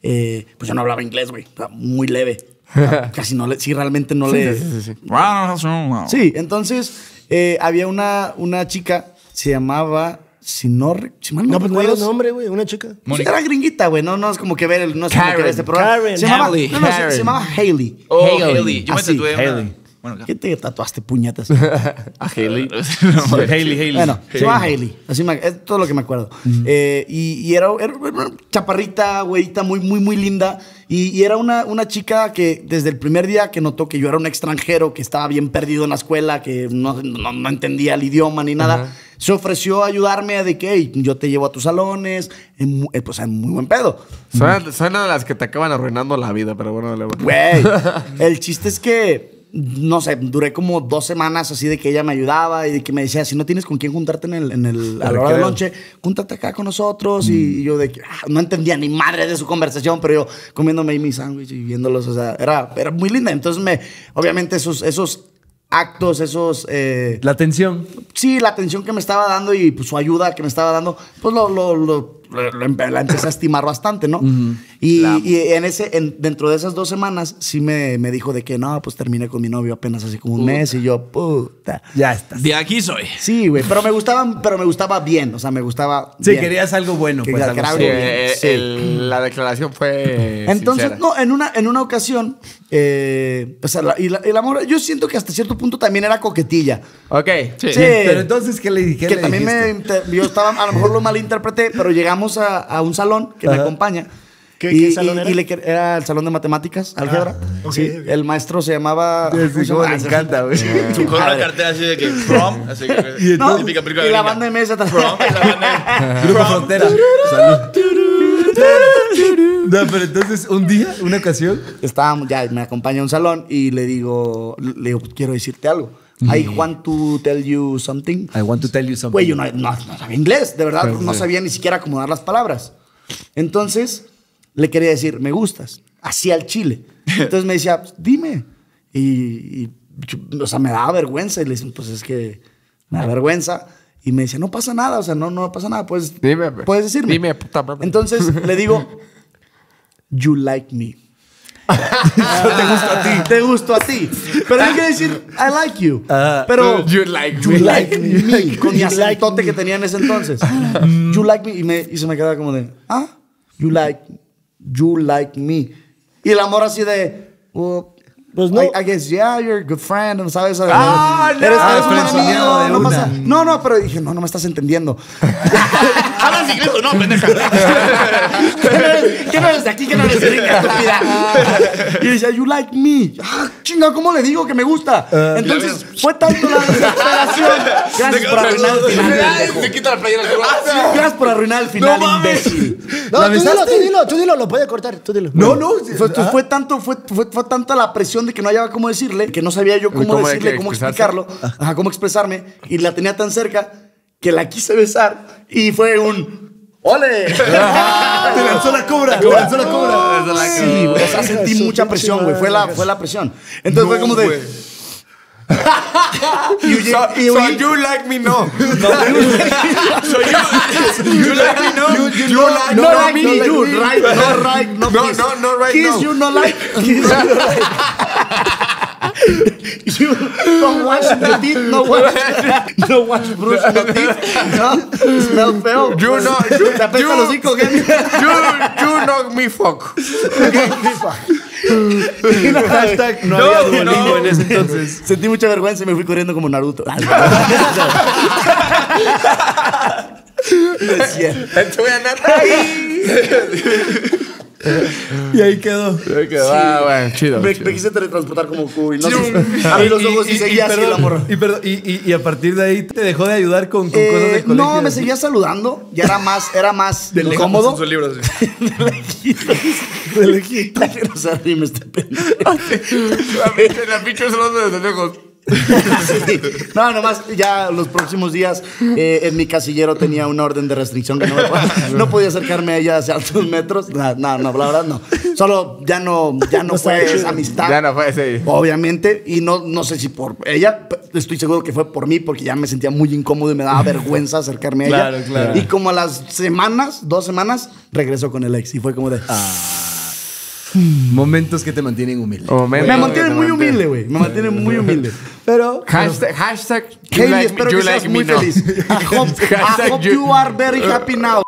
eh, pues yo no hablaba inglés, güey. Muy leve. Casi no le... Sí, realmente no Sí, le... sí, sí, sí. Sí, entonces eh, había una, una chica, se llamaba... Si no, re- si mal no, No, pues no recuerdo, digas nombre, güey. Una chica. pues era gringuita, güey. No, no es como que ver, el, no es como que ver Karen. este programa. Karen. Se llamaba, Hailey. no, no, se- Karen. se, llamaba Hailey. Oh, Hailey. Hailey. Yo me Así, tatué una- Hailey. Bueno, ¿Qué te tatuaste, puñetas? A Hailey. Hailey, Hailey. Bueno, se llamaba Hailey. Así me, es todo lo que me acuerdo. Eh, y, y era, era una chaparrita, güeyita, muy, muy, muy linda. Y, y era una, una chica que desde el primer día que notó que yo era un extranjero, que estaba bien perdido en la escuela, que no, no, no entendía el idioma ni nada, Ajá. se ofreció a ayudarme a de que hey, yo te llevo a tus salones, en, mu- eh, pues en muy buen pedo. Suenan, suenan las que te acaban arruinando la vida, pero bueno, dale, bueno. Güey, el chiste es que, no sé, duré como dos semanas así de que ella me ayudaba y de que me decía, si no tienes con quién juntarte en el, en el, a la hora del lonche, júntate acá con nosotros. Y, y yo de que ah, no entendía ni madre de su conversación, pero yo comiéndome ahí mi sándwich y viéndolos, o sea, era, era muy linda. Entonces, me, obviamente, esos, esos actos, esos... eh, La tensión. sí, la atención que me estaba dando y pues, su ayuda que me estaba dando, pues lo, lo, lo- lo- lo empe- la empecé a estimar bastante, ¿no? Y, y en ese, en- dentro de esas dos semanas, sí me, me dijo de que no, pues terminé con mi novio apenas así como un mes y yo, puta. Ya estás. De aquí soy. Sí, güey, pero me gustaba, pero me gustaba bien, o sea, me gustaba Sí, bien. querías algo bueno. Que Pues, quería- algo que era Sí, algo bien, eh, sí. el- la declaración fue Entonces, sincera. no, en una, en una ocasión, eh, o sea, la- y la- el amor, yo siento que hasta cierto punto también era coquetilla. Ok. Sí. Sí. Pero entonces, ¿qué le dije? que también me, te- yo estaba, a lo mejor lo malinterpreté, pero llegamos a, a un salón que me Ajá. acompaña. ¿Qué- y, qué salón y- era? y le quer- era el salón de matemáticas, álgebra. ok, Sí, ok. el maestro se llamaba... Sí, ¿cómo se cómo llama? le encanta, güey. Su Con una padre. cartera así de que prom, así que Y No, típica película y la gringa. banda de mesa atrás. Prom, y la banda de Grupo prom. Frontera. Salud. No, pero entonces, un día, una ocasión. Estábamos, ya me acompaña a un salón y le digo, le digo, quiero decirte algo. I want to tell you something. I want to tell you something. Güey, yo no, no- no sabía inglés, de verdad, no sabía ni siquiera acomodar las palabras. Entonces, le quería decir, me gustas, así al chile. Entonces me decía, pues, dime. Y, y yo, o sea, me daba vergüenza. Y le decía, pues es que me da vergüenza. Y me decía, no pasa nada, o sea, no, no pasa nada, puedes, Dime, puedes decirme. dime, puta madre. Entonces le digo, you like me. te gusto a ti. Te gusto a ti. Pero hay que decir, I like you. Ah, Pero You like you me. like me. Con mi You like acentote me. que tenía en ese entonces. You like me. Y, me, y se me quedaba como de, ah, you like, you like me. Y el amor así de, well, Pues no. I, I guess, yeah, you're a good friend, ¿sabes? Ah, no. Eres, Ah, eres un buen frenzoneado amigo, de no una. pasa- No, no, pero dije, no, no me estás entendiendo. ¿Hablas inglés o no, pendeja? ¿Qué no eres, qué no eres de aquí? ¿Qué no eres gringa, estúpida? Y decía, you like me. Ah, chinga, ¿cómo le digo que me gusta? Entonces, fue tanto la desesperación. Gracias por arruinar el final, pendejo. Se quita la playera. Gracias por arruinar el final, No mames. imbécil. No, ¿La tú dilo, besaste? tú dilo, tú dilo, lo puede cortar, tú dilo. No, no. Fue, ah, fue tanto, fue, fue, fue tanta la presión de que no hallaba cómo decirle, que no sabía yo cómo, ¿Cómo hay decirle, que cómo expresarse? explicarlo, ajá, cómo expresarme, y la tenía tan cerca que la quise besar y fue un ¡ole! Te lanzó la cobra. Te lanzó la cobra. Sí, güey, o sea, sentí Su mucha pinche presión, güey, fue la, madre. fue la presión. Entonces fue como de... y, huye- So, y so huye- you like me, no. You like me, no? You, you no, like no, no, like me. me, you, right, no, right, no, No, kiss. no, no, right, Kiss no. you, no like. Kiss you, no like. You don't wash the teeth, no wash, no wash brush the teeth, no, smell feo. You know, you, Te apesta you, el hocico, ¿qué? you, you know me fuck. Hashtag no, No, había Duolingo no. en ese entonces. Sentí mucha vergüenza y me fui corriendo como Naruto. No es cierto. Te voy a nata. Y ahí quedó. Ah, bueno, chido. Me, chido. me quise teletransportar como Q y no sé. Abrí los ojos y, seguía así perdón, el amor. y, perdón, y, y- y a partir de ahí te dejó de ayudar con, con Eh, cosas del colegio. no, me así. seguía saludando. Ya era más, era más De lejos en incómodo. sus libros. De lejito. Que no se arrime este pendejo. La pinche solo desde lejos. Sí. No, nomás ya los próximos días eh, en mi casillero tenía una orden de restricción que no, me podía, no podía acercarme a ella hacia altos metros. No, no, no, la verdad no. Solo ya no, ya no fue esa amistad. Ya no fue ese. Obviamente, y no, no sé si por ella, p- estoy seguro que fue por mí, porque ya me sentía muy incómodo y me daba vergüenza acercarme a ella. Claro, claro. Y como a las semanas, dos semanas, regresó con el ex y fue como de. Momentos que te mantienen humilde. Momentos Me que mantiene te muy mantienen- humilde, güey. Me mantiene muy humilde. Pero Hashtag, hashtag you Hailey, like, espero you que seas like muy me, no. feliz. I hope, I Hashtag hope you- you are very happy now.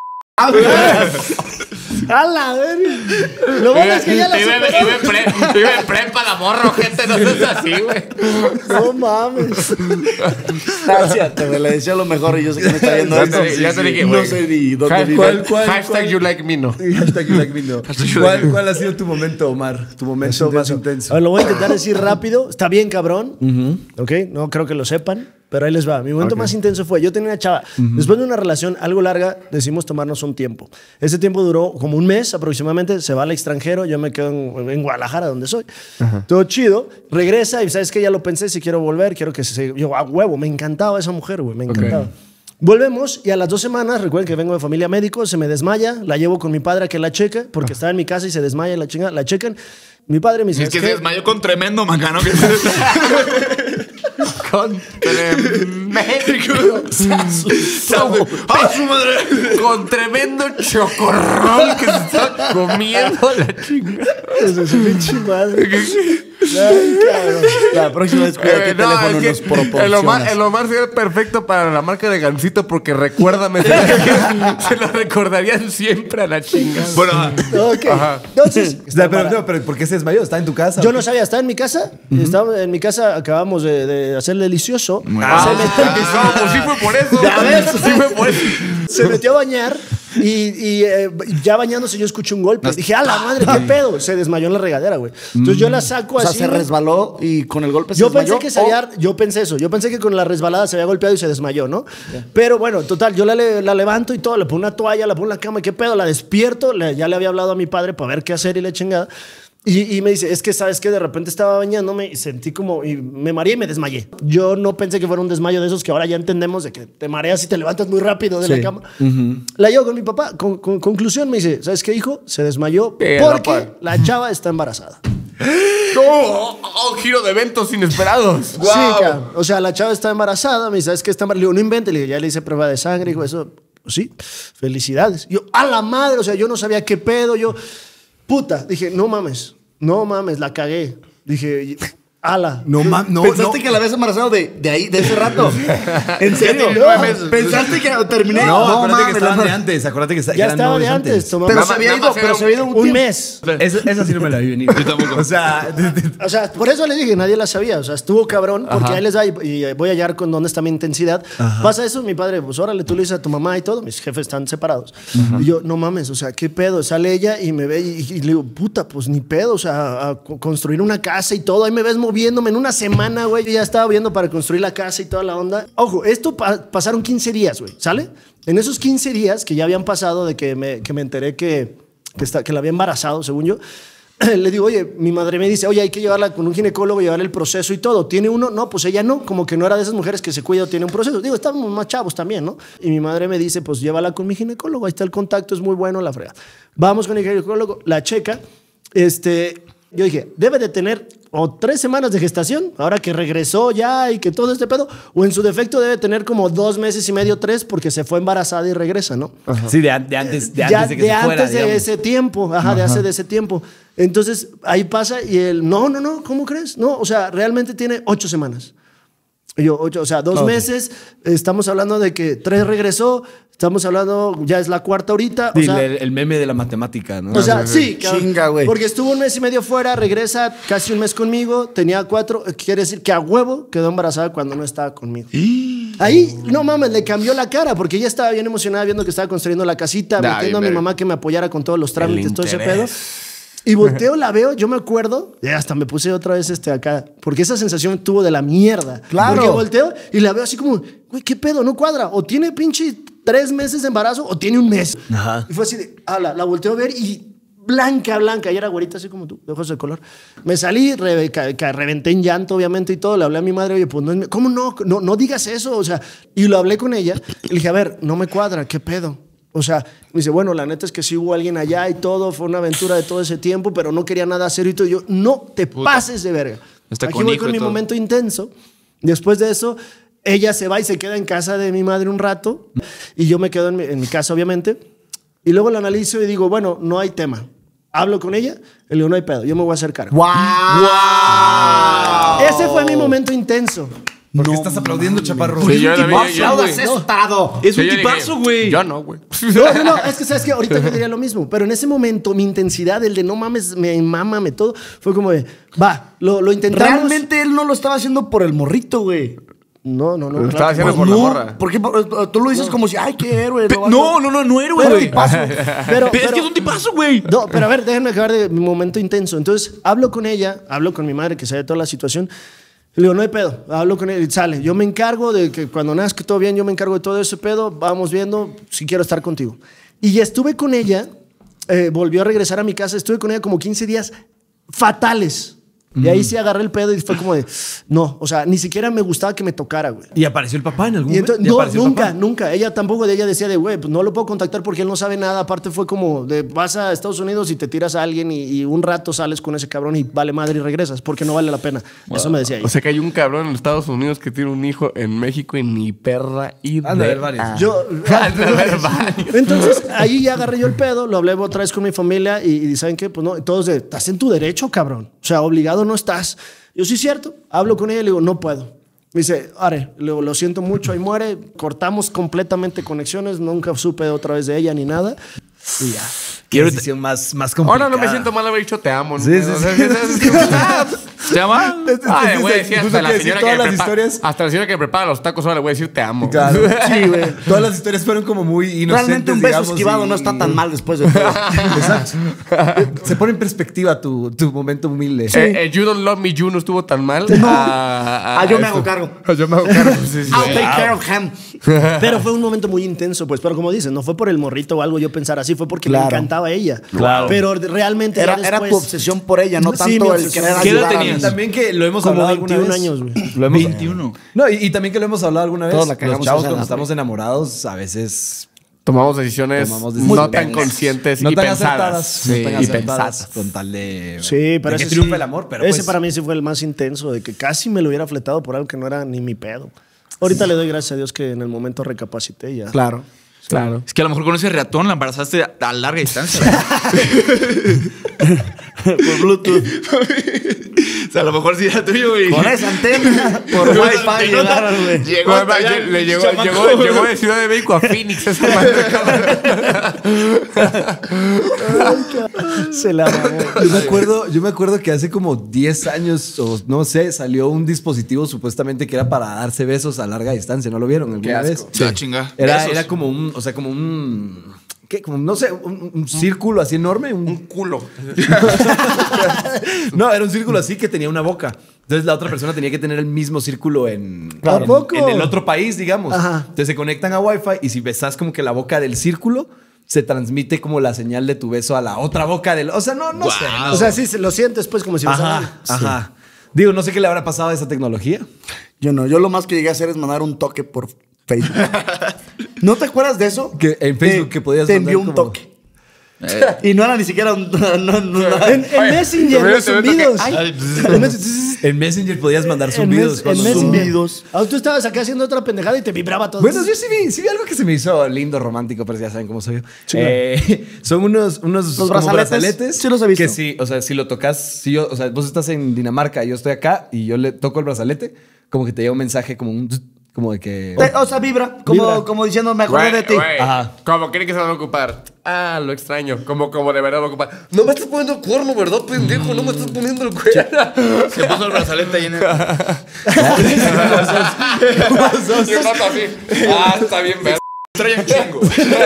a la verga. Lo bueno es que ya la Iba- superó. iba en pre- iba en prepa la morro, gente, no seas así, güey. No mames. Gracias, güey. Le deseo lo mejor y yo sé que me está viendo Ya esto. te, ya te dije, No güey. sé ni dónde Hashtag- vive. ¿Cuál, cuál, Hashtag cuál? you like me, no. Hashtag you like me, no. ¿Cuál, ¿Cuál ha sido tu momento, Omar? Tu momento Eso más pasó. intenso. A ver, lo voy a intentar decir rápido. Está bien, cabrón. ¿Ok? No creo que lo sepan, pero ahí les va. Mi momento más intenso fue, yo tenía una chava. Después de una relación algo larga, decidimos tomarnos un tiempo. Ese tiempo duró como un mes aproximadamente. Se va al extranjero, yo me quedo en, en Guadalajara, donde soy. Todo chido. Regresa y sabes que ya lo pensé, si quiero volver, quiero que se... Yo, a huevo, me encantaba esa mujer, güey, me encantaba. Volvemos y a las dos semanas, recuerden que vengo de familia médico, se me desmaya, la llevo con mi padre a que la cheque, porque estaba en mi casa y se desmaya y la chinga, la checan. Mi padre me dice, Es que "¿Sabes se qué? desmayó con tremendo macano. Que Con tremendo. ¡Ah, su madre! Con tremendo chocorrol que se está comiendo la chingada. Ese es un pinche madre. Ay, cabrón. La próxima vez cuida qué Eh, no, teléfono es nos que el proporcionas. Omar, el Omar sería perfecto para la marca de Gansito porque recuérdame. Se lo recordarían siempre a la chingada. Bueno, Ok. Ajá. Entonces, O sea, pero, no, pero ¿por qué se desmayó? ¿Está en tu casa? yo no sabía, estaba en mi casa. Estaba en mi casa, acabamos de, de hacer delicioso. Ah, Se, metió, no, pues sí fue por eso. Ya ves. Sí fue por eso. se metió a bañar y, y, eh, ya bañándose yo escuché un golpe. Dije, a la madre, ¿qué pedo? Se desmayó en la regadera, güey. Entonces yo la saco O sea, así. se güey. resbaló y con el golpe se Yo desmayó. pensé que se había, yo pensé eso, yo pensé que con la resbalada se había golpeado y se desmayó, ¿no? Pero bueno, total, yo la, le- la levanto y todo, le pongo una toalla, la pongo en la cama, ¿qué pedo? La despierto, le- ya le había hablado a mi padre para ver qué hacer y la chingada. Y, y me dice, es que sabes que de repente estaba bañándome y sentí como, y me mareé y me desmayé. Yo no pensé que fuera un desmayo de esos que ahora ya entendemos de que te mareas y te levantas muy rápido de la cama. La llevo con mi papá, con, con- conclusión me dice, ¿sabes qué, hijo? Se desmayó Eh, porque la pa- la chava está embarazada. No, oh, oh, giro de eventos inesperados. Sí, cabrón. O sea, la chava está embarazada. Me dice, ¿sabes qué está embarazada? Le digo, no invente. Le digo, ya le hice prueba de sangre. Digo, eso, pues sí, felicidades. Yo, a la madre, o sea, yo no sabía qué pedo. Yo, puta, dije, no mames, no mames, la cagué. Dije, ala. No, ma- no, ¿Pensaste no. que la habías embarazado de, de ahí, de ese rato? ¿En serio? tiene nueve meses. ¿Pensaste que terminé? No, acuérdate que mames, estaban la- de antes. Acuérdate que está- Ya eran estaba de novios antes. tomamos- Pero Nada se más- había nada ido, más pero era se había ido un, un tiempo. mes. Esa, esa sí no me la vi venir. Yo tampoco. O sea, de- de- O sea, por eso les dije, nadie la sabía. O sea, estuvo cabrón, porque ahí les va y, y voy a hallar con dónde está mi intensidad. Pasa eso, mi padre, pues órale, tú le dices a tu mamá y todo. Mis jefes están separados. Y yo, no mames, o sea, ¿qué pedo? Sale ella y me ve y, y le digo, puta, pues ni pedo. O sea, a co- construir una casa y todo. Ahí me ves moviéndome en una semana, güey. Yo ya estaba viendo para construir la casa y toda la onda. Ojo, esto pa- pasaron quince días, güey, ¿sale? En esos quince días que ya habían pasado de que me, que me enteré que, que, está, que la había embarazado, según yo. Le digo, oye, mi madre me dice, oye, hay que llevarla con un ginecólogo, llevarle el proceso y todo. ¿Tiene uno? No, pues ella no, como que no era de esas mujeres que se cuida o tiene un proceso. Digo, estamos más chavos también, ¿no? Y mi madre me dice, pues llévala con mi ginecólogo, ahí está el contacto, es muy bueno, la frega. Vamos con el ginecólogo, la checa. Este, yo dije, debe de tener o tres semanas de gestación, ahora que regresó ya y que todo este pedo, o en su defecto debe tener como dos meses y medio, tres, porque se fue embarazada y regresa, ¿no? sí, de, an- de antes, de Ya antes de que se fuera, antes de digamos. ese tiempo, ajá, de hace de ese tiempo. Entonces, ahí pasa y él, no, no, no, ¿cómo crees? No, o sea, realmente tiene ocho semanas. Y yo, ocho, o sea, dos meses, estamos hablando de que tres regresó, estamos hablando, ya es la cuarta ahorita, o Sí, sea... el, el meme de la matemática, ¿no? O sea, sí, cabrón. Chinga, güey. Porque estuvo un mes y medio fuera, regresa casi un mes conmigo, tenía cuatro, quiere decir que a huevo quedó embarazada cuando no estaba conmigo. Ahí, no mames, le cambió la cara, porque ella estaba bien emocionada viendo que estaba construyendo la casita, Nah, metiendo a bien mi verga. mamá que me apoyara con todos los trámites, todo ese pedo. interés. Y volteo, la veo, yo me acuerdo, y hasta me puse otra vez este acá, porque esa sensación tuvo de la mierda. Claro. Porque volteo y la veo así como, güey, ¿qué pedo? No cuadra. O tiene pinche tres meses de embarazo o tiene un mes. Ajá. Y fue así de, ah, la, la volteo a ver y blanca, blanca, y era güerita así como tú, de ojos de color. Me salí, re, ca- ca- reventé en llanto, obviamente, y todo. Le hablé a mi madre, oye, pues no es mi- ¿cómo no? no? No digas eso, o sea, y lo hablé con ella. Y le dije, a ver, no me cuadra, ¿qué pedo? O sea, me dice, bueno, la neta es que sí hubo alguien allá y todo, fue una aventura de todo ese tiempo, pero no quería nada serio y todo. Y yo, no te pases de verga. Está Aquí con voy hijo con y mi todo. momento intenso. Después de eso, ella se va y se queda en casa de mi madre un rato y yo me quedo en mi, en mi casa, obviamente. Y luego lo analizo y digo, bueno, no hay tema. hablo con ella, le digo, no hay pedo, yo me voy a hacer cargo. ¡Wow! Ese fue mi momento intenso. ¿Por qué estás aplaudiendo, chaparro? Sí, yo la vi, ¡No yo- yo- aplaudas güey. eso, tarado! Es un Yo dije, tipazo, güey. Yo no, güey. No, no, no, es que sabes que ahorita yo diría lo mismo, pero en ese momento mi intensidad, el de no mames, me mama, me todo, fue como de, va, lo, lo intentamos. Realmente él no lo estaba haciendo por el morrito, güey. No, no, no. Lo claro estaba que haciendo no. por la No, morra. porque por- tú lo dices como si, ay, qué héroe. Pe- lo vas a- no, no, no, no era, Pero güey. tipazo. Pero, Pero es que pero- es un tipazo, güey. No, pero a ver, déjenme acabar de mi momento intenso. Entonces, hablo con ella, hablo con mi madre que sabe toda la situación. Le digo, no hay pedo. Hablo con ella y sale. Yo me encargo de que cuando nazca todo bien, yo me encargo de todo ese pedo. Vamos viendo si quiero estar contigo. Y ya estuve con ella, eh, volvió a regresar a mi casa. Estuve con ella como quince días fatales. Y ahí sí agarré el pedo y fue como de, no, o sea, ni siquiera me gustaba que me tocara, güey. ¿Y apareció el papá en algún Y momento? entonces, ¿Y no, apareció el nunca, papá? nunca. Ella tampoco de ella decía de, güey, pues no lo puedo contactar porque él no sabe nada. Aparte fue como de, vas a Estados Unidos y te tiras a alguien y, y un rato sales con ese cabrón y vale madre y regresas porque no vale la pena. Eso me decía ella. O sea que hay un cabrón en Estados Unidos que tiene un hijo en México y ni perra y Han de haber varios. Yo, Han de haber varios. entonces, ahí ya agarré yo el pedo, lo hablé otra vez con mi familia y, y ¿saben qué? Pues no, todos de, estás en tu derecho, cabrón. O sea, obligado no estás. Yo, sí, cierto. Hablo con ella y le digo, no puedo. Me dice, Are, le digo, lo siento mucho, ahí muere. Cortamos completamente conexiones, nunca supe otra vez de ella ni nada. Y ya. Qué decisión más, más complicada. Ahora no me siento mal haber dicho te amo. ¿no? Sí, sí, O sea, sí. es- es- es- ¿Se llama? Ay, güey, sí, Justo hasta la que sí, señora todas que las prepara, historias- hasta la señora que prepara los tacos ahora le voy a decir te amo. Claro. Sí, güey. Todas las historias fueron como muy inocentes, Realmente un beso digamos, esquivado y- no está tan mal después de todo. Exacto. Se pone en perspectiva tu, tu momento humilde. Eh, eh, You Don't Love Me You no estuvo tan mal. No. Ah, Ah, yo me eso. hago cargo. Ah, yo me hago cargo. Sí, sí. I'll take care of him. Pero fue un momento muy intenso, pues. Pero como dices, no fue por el morrito o algo yo pensar así, fue porque me Claro. encantaba ella. Claro. Pero realmente Era, ya era después- tu obsesión por ella, no Sí, tanto mi el obsesión. querer ¿Qué edad ayudar a tenías? alguien. También que lo hemos Como hablado alguna veintiún vez. años, güey. Lo hemos, veintiuno. No, y, y también que lo hemos hablado alguna vez. Todos la Los cagamos chavos esa cuando edad, estamos güey. enamorados a veces Tomamos decisiones, Tomamos no decisiones tan pendejas. conscientes no y tan pensadas. acertadas, Sí, no tan y acertadas pensadas. con tal de, Sí, pero de que ese triunfe sí, el amor. Pero ese pues, para mí sí fue el más intenso, de que casi me lo hubiera fletado por algo que no era ni mi pedo. Ahorita le doy gracias a Dios que en el momento recapacité y ya. Claro. Claro. Es que a lo mejor con ese reatón la embarazaste a, a larga distancia. Por Bluetooth. O sea, a lo mejor sí era tuyo, güey. Con esa antena. Por Te Wi-Fi nota- llegaron, güey. Llegó No, hasta allá, le, le el llegó, chamaco. llegó, llegó de Ciudad de México a Phoenix esa madre. Se la mamó. yo me acuerdo, yo me acuerdo que hace como diez años o no sé, salió un dispositivo supuestamente que era para darse besos a larga distancia. ¿No lo vieron alguna asco. vez? Sí. Ah, chinga. Era, Besos. era como un, o sea, como un, ¿qué? Como, no sé, un, un círculo así enorme. Un, Un culo. no, era un círculo así que tenía una boca. Entonces la otra persona tenía que tener el mismo círculo en, ¿A en, poco? en el otro país, digamos. Ajá. Entonces se conectan a Wi-Fi y si besas como que la boca del círculo, se transmite como la señal de tu beso a la otra boca del... O sea, no, no Wow. sé. O sea, sí, se lo sientes pues como si Ajá, besaran. ajá. Digo, no sé qué le habrá pasado a esa tecnología. Yo no, yo lo más que llegué a hacer es mandar un toque por Facebook. ¿No te acuerdas de eso? Que en Facebook que podías Te mandar envió un como- toque. Y no era ni siquiera un... No, no, no. En, en Oye, Messenger, te los veo que- zumbidos. Ay, En Messenger. En Messenger podías mandar En zumbidos. mes- en cuando- Messenger. Zumbidos. Ah, tú estabas acá haciendo otra pendejada y te vibraba todo. Bueno, yo sí vi, sí vi algo que se me hizo lindo, romántico, pero ya saben cómo soy yo. Eh, son unos, unos como brazaletes. Sí los he visto. Que sí, o sea, si lo tocas, si yo, o sea, vos estás en Dinamarca y yo estoy acá y yo le toco el brazalete, como que te llega un mensaje como un... Como de que... Te- O sea, vibra. Como, Vibra. como diciendo, me acordé de ti. Güey, Ajá. ¿Cómo creen que se van a ocupar? Ah, lo extraño. Como, como de verdad lo ocupar. No me estás poniendo el cuerno, ¿verdad, pendejo? No me estás poniendo el cuerno. Se puso el brazalete ahí en el... Yo noto así. Ah, está bien, ¿verdad? Trae un chingo.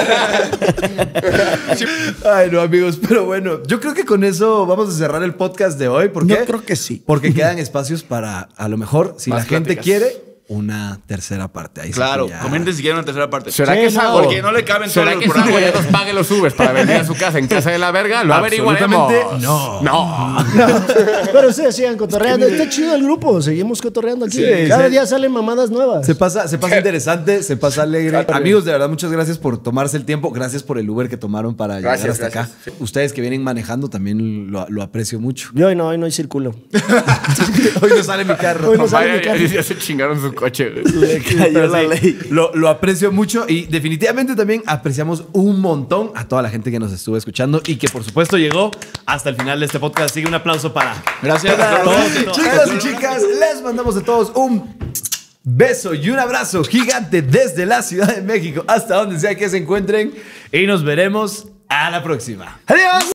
Ay, no, amigos, pero bueno, yo creo que con eso vamos a cerrar el podcast de hoy. ¿Por Yo qué? creo que sí. Porque quedan espacios para, a lo mejor, si Más la gente pláticas. quiere, una tercera parte. Ahí sí Claro, que ya- comenten si quieren una tercera parte. ¿Será Sí, que no, esa porque no le caben ¿Será todos que los esa güey programas. nos pague los Ubers para venir a su casa en casa de la verga? Lo averiguaremos. Absolutamente no. No. Pero ustedes sigan cotorreando. Está chido el grupo. Seguimos cotorreando aquí. Sí, Cada sí. día salen mamadas nuevas. Se pasa, se pasa interesante, se pasa alegre. Amigos, de verdad, muchas gracias por tomarse el tiempo. Gracias por el Uber que tomaron para llegar Gracias, hasta gracias. acá. Ustedes que vienen manejando también lo, lo aprecio mucho. Yo hoy no, hoy no hay círculo. Hoy no sale mi carro. Hoy no sale Vaya, mi carro. ya, ya se chingaron su coche, güey. Le cayó Pero la sí, ley. Lo, lo aprecio mucho y definitivamente también apreciamos un montón a toda la gente que nos estuvo escuchando y que por supuesto llegó hasta el final de este podcast. Así que un aplauso para Gracias. para Todos, todos. todos. Chicos y chicas, les mandamos a todos un beso y un abrazo gigante desde la Ciudad de México hasta donde sea que se encuentren y nos veremos a la próxima. ¡Adiós!